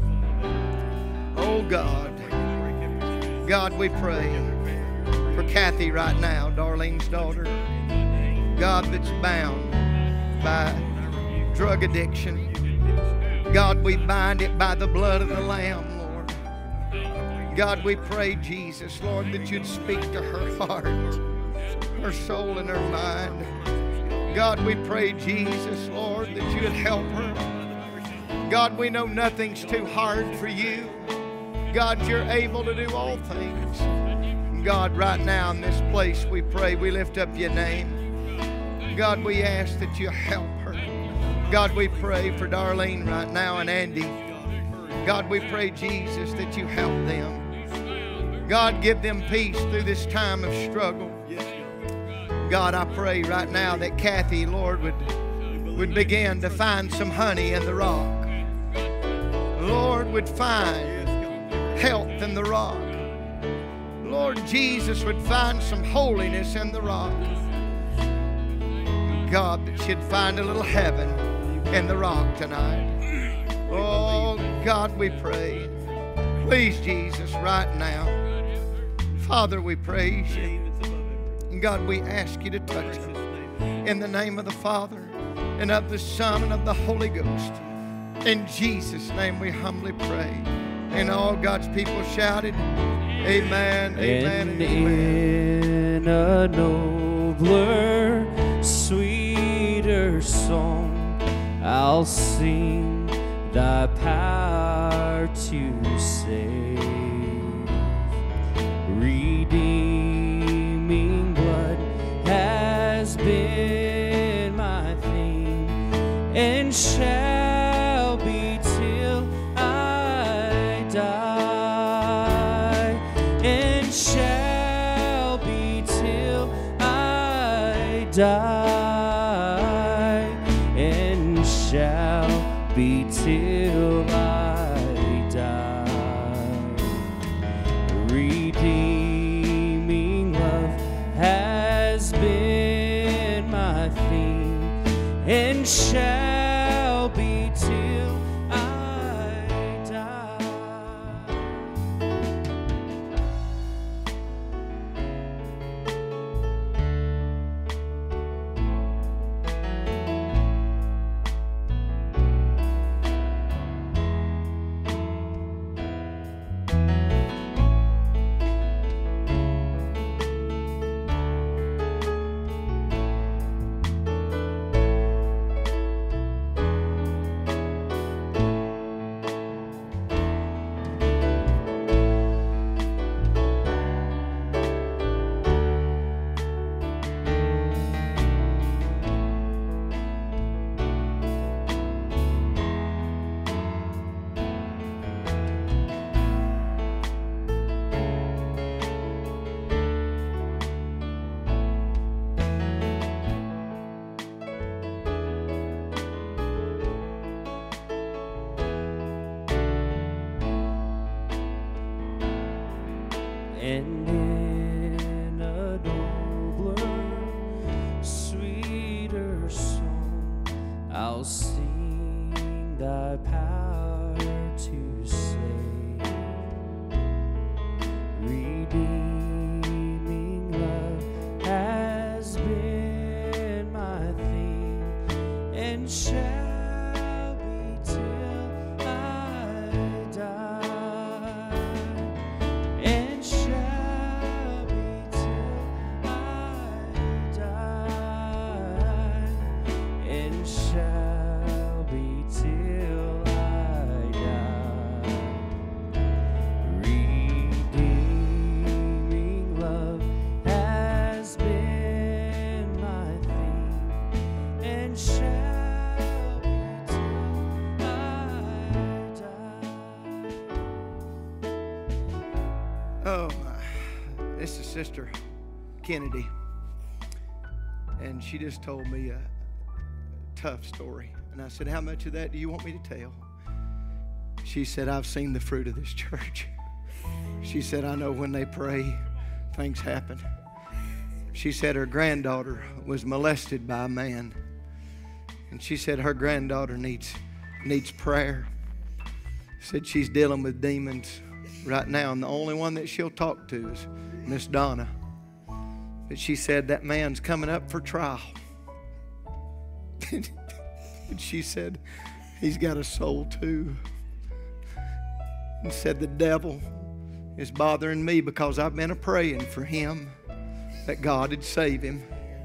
Oh God. God, we pray for Kathy right now, Darlene's daughter. God, that's bound by drug addiction. God, we bind it by the blood of the Lamb, Lord. God, we pray, Jesus, Lord, that you'd speak to her heart, her soul and her mind. God, we pray, Jesus, Lord, that you would help her. God, we know nothing's too hard for you. God, you're able to do all things. God, right now in this place, we pray, we lift up your name. God, we ask that you help her. God, we pray for Darlene right now and Andy. God, we pray, Jesus, that you help them. God, give them peace through this time of struggle. God, I pray right now that Kathy, Lord, would, would begin to find some honey in the rock. would find health in the rock. Lord Jesus would find some holiness in the rock. God, that you'd find a little heaven in the rock tonight. Oh, God, we pray. Please, Jesus, right now. Father, we praise you. God, we ask you to touch them. In the name of the Father, and of the Son, and of the Holy Ghost. In Jesus' name we humbly pray. And all God's people shouted, amen, amen, and, and amen. In a nobler, sweeter song, I'll sing thy power to save. Redeeming blood has been my theme, and shall be till I die, and shall be till I die, and shall be till I die. Redeeming love has been my theme, and shall be till I die. And in a nobler, sweeter song, I'll sing thy power to save. Redeeming love has been my theme, and shall be till I die, and shall be till I die, and shall be till I die. Redeeming love has been my theme, and shall be till I die. Oh, my. This is Sister Kennedy. And she just told me a tough story. And I said, how much of that do you want me to tell? She said, I've seen the fruit of this church. She said, I know when they pray, things happen. She said her granddaughter was molested by a man. And she said her granddaughter needs, needs prayer. Said she's dealing with demons right now, and the only one that she'll talk to is Miss Donna. But she said that man's coming up for trial. And she said he's got a soul too. And said the devil is bothering me because I've been a-praying for him that God would save him.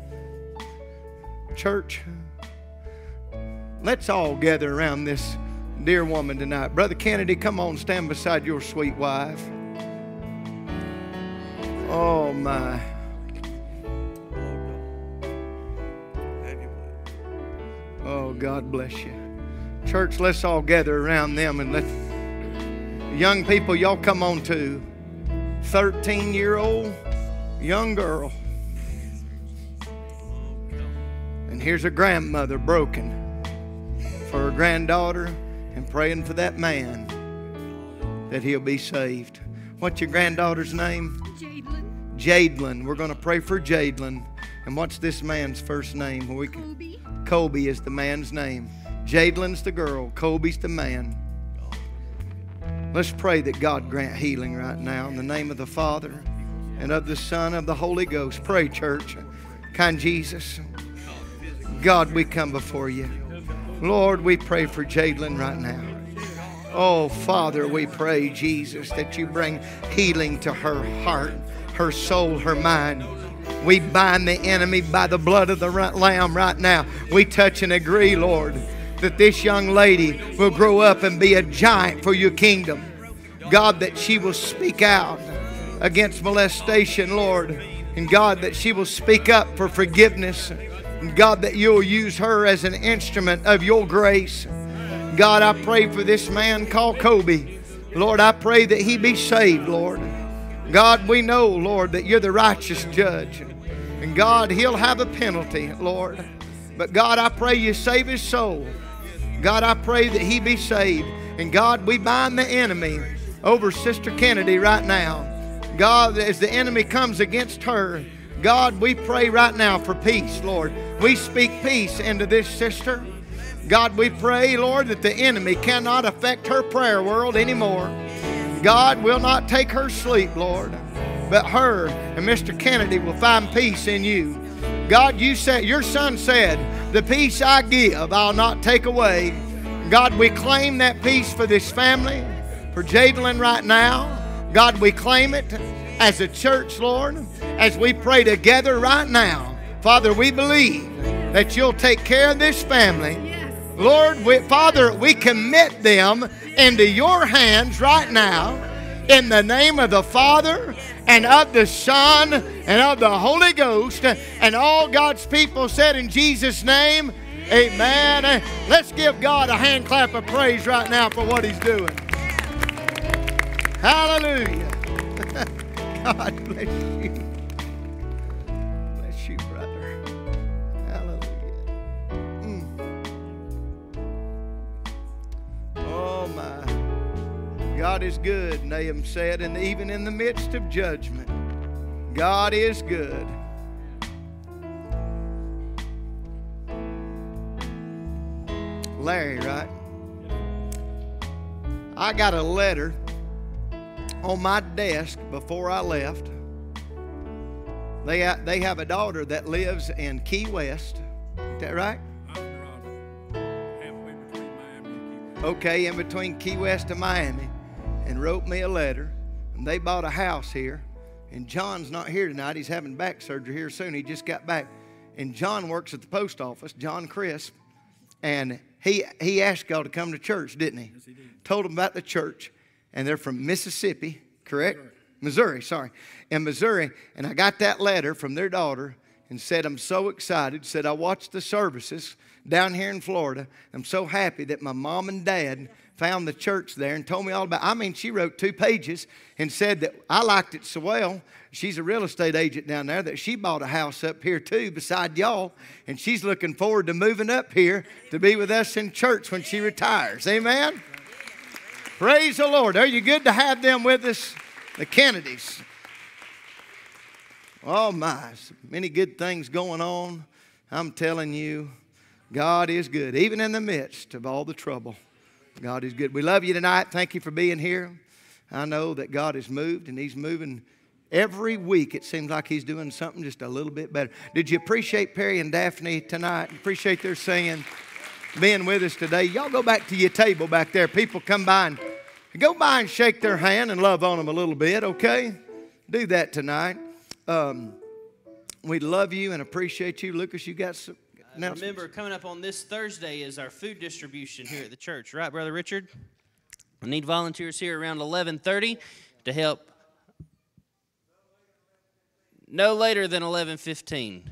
Church, let's all gather around this dear woman tonight. Brother Kennedy, come on, stand beside your sweet wife. Oh, my. Oh, God bless you. Church, let's all gather around them, and let young people, y'all come on too. thirteen-year-old young girl. And here's a grandmother broken for her granddaughter and praying for that man that he'll be saved. What's your granddaughter's name? Jadelyn. Jadelyn. We're going to pray for Jadelyn. And what's this man's first name? We can, Colby. Colby is the man's name. Jadelyn's the girl. Colby's the man. Let's pray that God grant healing right now in the name of the Father and of the Son and of the Holy Ghost. Pray, church. Kind Jesus, God, we come before you. Lord, we pray for Jadelyn right now. Oh, Father, we pray, Jesus, that you bring healing to her heart, her soul, her mind. We bind the enemy by the blood of the Lamb right now. We touch and agree, Lord, that this young lady will grow up and be a giant for your kingdom. God, that she will speak out against molestation, Lord. And God, that she will speak up for forgiveness. And God, that you'll use her as an instrument of your grace. God, I pray for this man called Colby. Lord, I pray that he be saved, Lord. God, we know, Lord, that you're the righteous judge. And God, he'll have a penalty, Lord. But God, I pray you save his soul. God, I pray that he be saved. And God, we bind the enemy over Sister Kennedy right now. God, as the enemy comes against her, God, we pray right now for peace, Lord. We speak peace into this sister. God, we pray, Lord, that the enemy cannot affect her prayer world anymore. God will not take her sleep, Lord, but her and Mister Kennedy will find peace in you. God, you said, your son said, the peace I give, I'll not take away. God, we claim that peace for this family, for Jadelyn right now. God, we claim it as a church, Lord, as we pray together right now. Father, we believe that you'll take care of this family. Lord, we, Father, we commit them into your hands right now in the name of the Father and of the Son and of the Holy Ghost. And all God's people said in Jesus' name, amen. Let's give God a hand clap of praise right now for what he's doing. Hallelujah. God bless you. Bless you, brother. Hallelujah. Mm. Oh, my. God is good, Nahum said, and even in the midst of judgment, God is good. Larry, right? I got a letter on my desk before I left. They ha- they have a daughter that lives in Key West. Is that right? Halfway between Miami and Key West. Okay, in between Key West and Miami, and wrote me a letter. And they bought a house here. And John's not here tonight. He's having back surgery here soon. He just got back. And John works at the post office, John Crisp. And he he asked y'all to come to church, didn't he? Yes, he did. Told them about the church. And they're from Mississippi, correct? Missouri. Missouri, sorry. In Missouri. And I got that letter from their daughter and said, I'm so excited. Said, I watched the services down here in Florida. I'm so happy that my mom and dad found the church there and told me all about it. I mean, she wrote two pages and said that I liked it so well. She's a real estate agent down there that she bought a house up here too beside y'all. And she's looking forward to moving up here to be with us in church when she retires. Amen? Praise the Lord. Are you good to have them with us? The Kennedys. Oh my, many good things going on. I'm telling you, God is good. Even in the midst of all the trouble, God is good. We love you tonight. Thank you for being here. I know that God has moved, and he's moving every week. It seems like he's doing something just a little bit better. Did you appreciate Perry and Daphne tonight? Appreciate their singing, being with us today. Y'all go back to your table back there. People come by and go by and shake their hand and love on them a little bit, okay? Do that tonight. Um, we love you and appreciate you. Lucas, you got some announcements? Remember, coming up on this Thursday is our food distribution here at the church. Right, Brother Richard? We need volunteers here around eleven thirty to help. No later than eleven fifteen.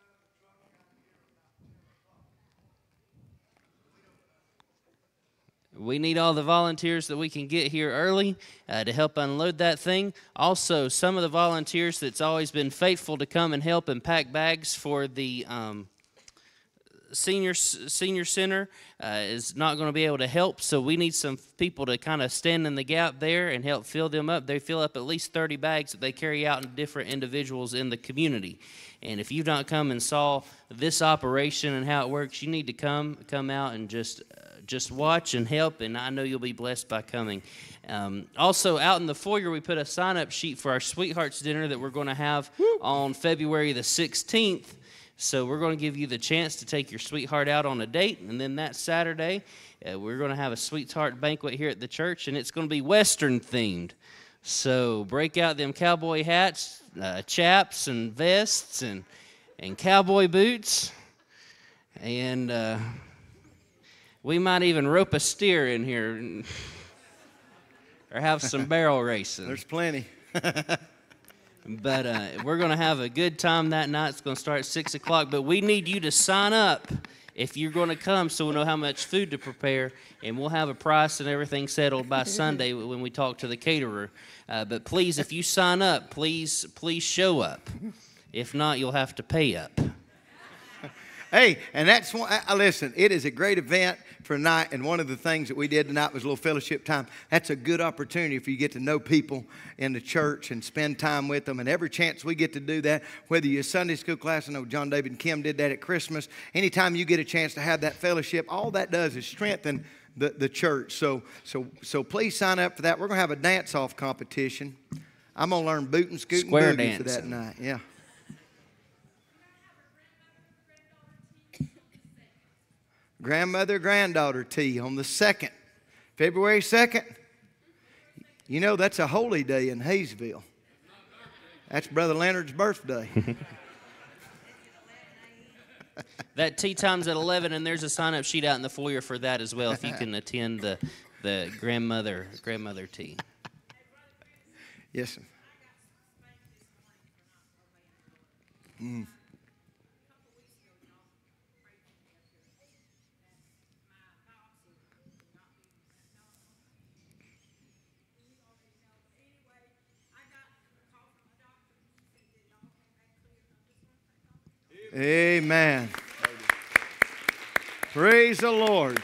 We need all the volunteers that we can get here early uh, to help unload that thing. Also, some of the volunteers that's always been faithful to come and help and pack bags for the um, senior senior center uh, is not going to be able to help, so we need some people to kind of stand in the gap there and help fill them up. They fill up at least thirty bags that they carry out to different individuals in the community. And if you've not come and saw this operation and how it works, you need to come come out and just uh, just watch and help, and I know you'll be blessed by coming. Um, also, out in the foyer, we put a sign-up sheet for our Sweethearts Dinner that we're going to have Woo. on February the sixteenth. So we're going to give you the chance to take your sweetheart out on a date, and then that Saturday, uh, we're going to have a sweetheart banquet here at the church, and it's going to be Western-themed. So break out them cowboy hats, uh, chaps, and vests, and, and cowboy boots, and uh, we might even rope a steer in here or have some barrel racing. There's plenty. But uh, we're going to have a good time that night. It's going to start at six o'clock. But we need you to sign up if you're going to come so we'll know how much food to prepare. And we'll have a price and everything settled by Sunday when we talk to the caterer. Uh, but please, if you sign up, please, please show up. If not, you'll have to pay up. Hey, and that's one, I, listen, it is a great event for tonight, and one of the things that we did tonight was a little fellowship time. That's a good opportunity for you to get to know people in the church and spend time with them, and every chance we get to do that, whether you're a Sunday school class, I know John David and Kim did that at Christmas, anytime you get a chance to have that fellowship, all that does is strengthen the, the church. So, so, so please sign up for that. We're going to have a dance-off competition. I'm going to learn boot and scoot Square and boogie dancing. for that night. Yeah. Grandmother, granddaughter tea on the second, February second. You know, that's a holy day in Hayesville. That's Brother Leonard's birthday. That tea time's at eleven, and there's a sign-up sheet out in the foyer for that as well if you can attend the, the grandmother, grandmother tea. Yes, sir. Mm. Amen. Praise the Lord.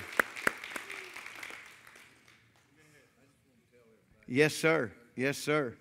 Yes, sir. Yes, sir.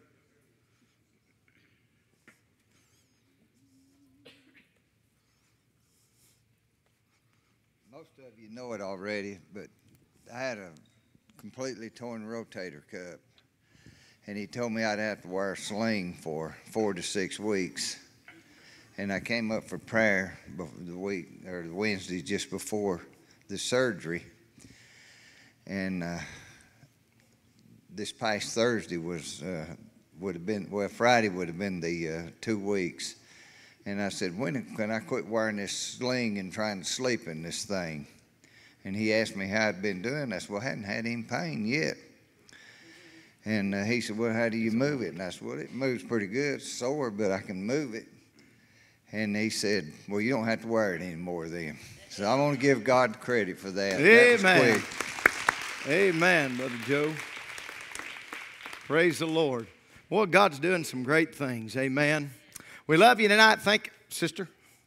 Most of you know it already, but I had a completely torn rotator cuff, and he told me I'd have to wear a sling for four to six weeks. And I came up for prayer the week or the Wednesday just before the surgery, and uh, this past Thursday was uh, would have been well Friday would have been the uh, two weeks, and I said, when can I quit wearing this sling and trying to sleep in this thing? And he asked me how I'd been doing. I said, well, I hadn't had any pain yet. And uh, he said, well, how do you move it? And I said, well, it moves pretty good. It's sore, but I can move it. And he said, well, you don't have to wear it anymore then. So I want to give God credit for that. Amen. That was quick. Amen, Brother Joe. Praise the Lord. Well, God's doing some great things. Amen. We love you tonight. Thank you, sister.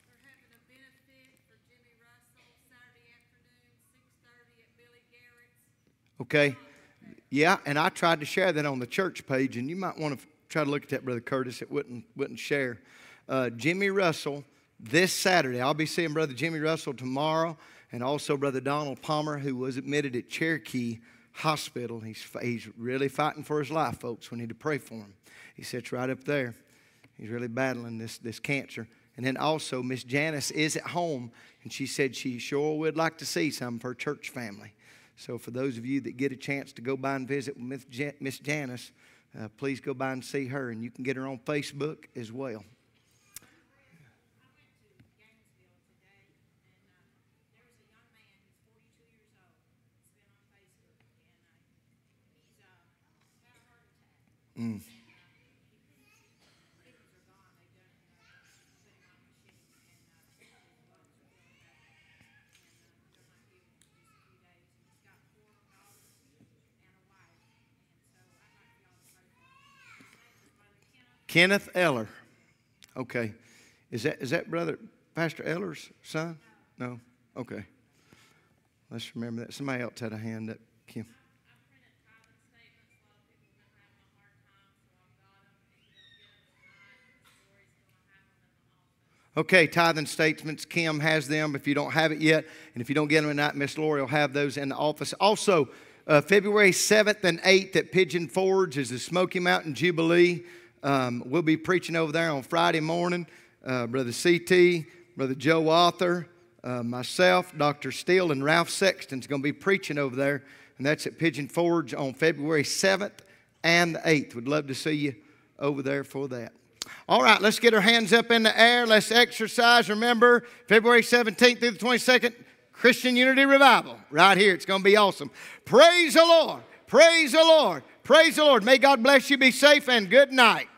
Okay. Yeah, and I tried to share that on the church page, and you might want to try to look at that, Brother Curtis. It wouldn't, wouldn't share. Uh, Jimmy Russell this Saturday. I'll be seeing Brother Jimmy Russell tomorrow, and also Brother Donald Palmer, who was admitted at Cherokee Hospital. He's, he's really fighting for his life, folks. We need to pray for him. He sits right up there. He's really battling this, this cancer. And then also, Miss Janice is at home, and she said she sure would like to see some of her church family. So for those of you that get a chance to go by and visit with Miss Janice, uh, please go by and see her, and you can get her on Facebook as well. Mm. Kenneth Eller. Okay. Is that is that Brother Pastor Eller's son? No. Okay. Let's remember that. Somebody else had a hand up. Kim. Okay, tithing statements. Kim has them if you don't have it yet. And if you don't get them tonight, Miss Lori will have those in the office. Also, uh, February seventh and eighth at Pigeon Forge is the Smoky Mountain Jubilee. Um, we'll be preaching over there on Friday morning. Uh, Brother C T, Brother Joe Author, uh, myself, Doctor Steele, and Ralph Sexton's going to be preaching over there. And that's at Pigeon Forge on February seventh and the eighth. We'd love to see you over there for that. All right, let's get our hands up in the air. Let's exercise. Remember, February seventeenth through the twenty-second, Christian Unity Revival. Right here. It's going to be awesome. Praise the Lord. Praise the Lord. Praise the Lord. May God bless you. Be safe and good night.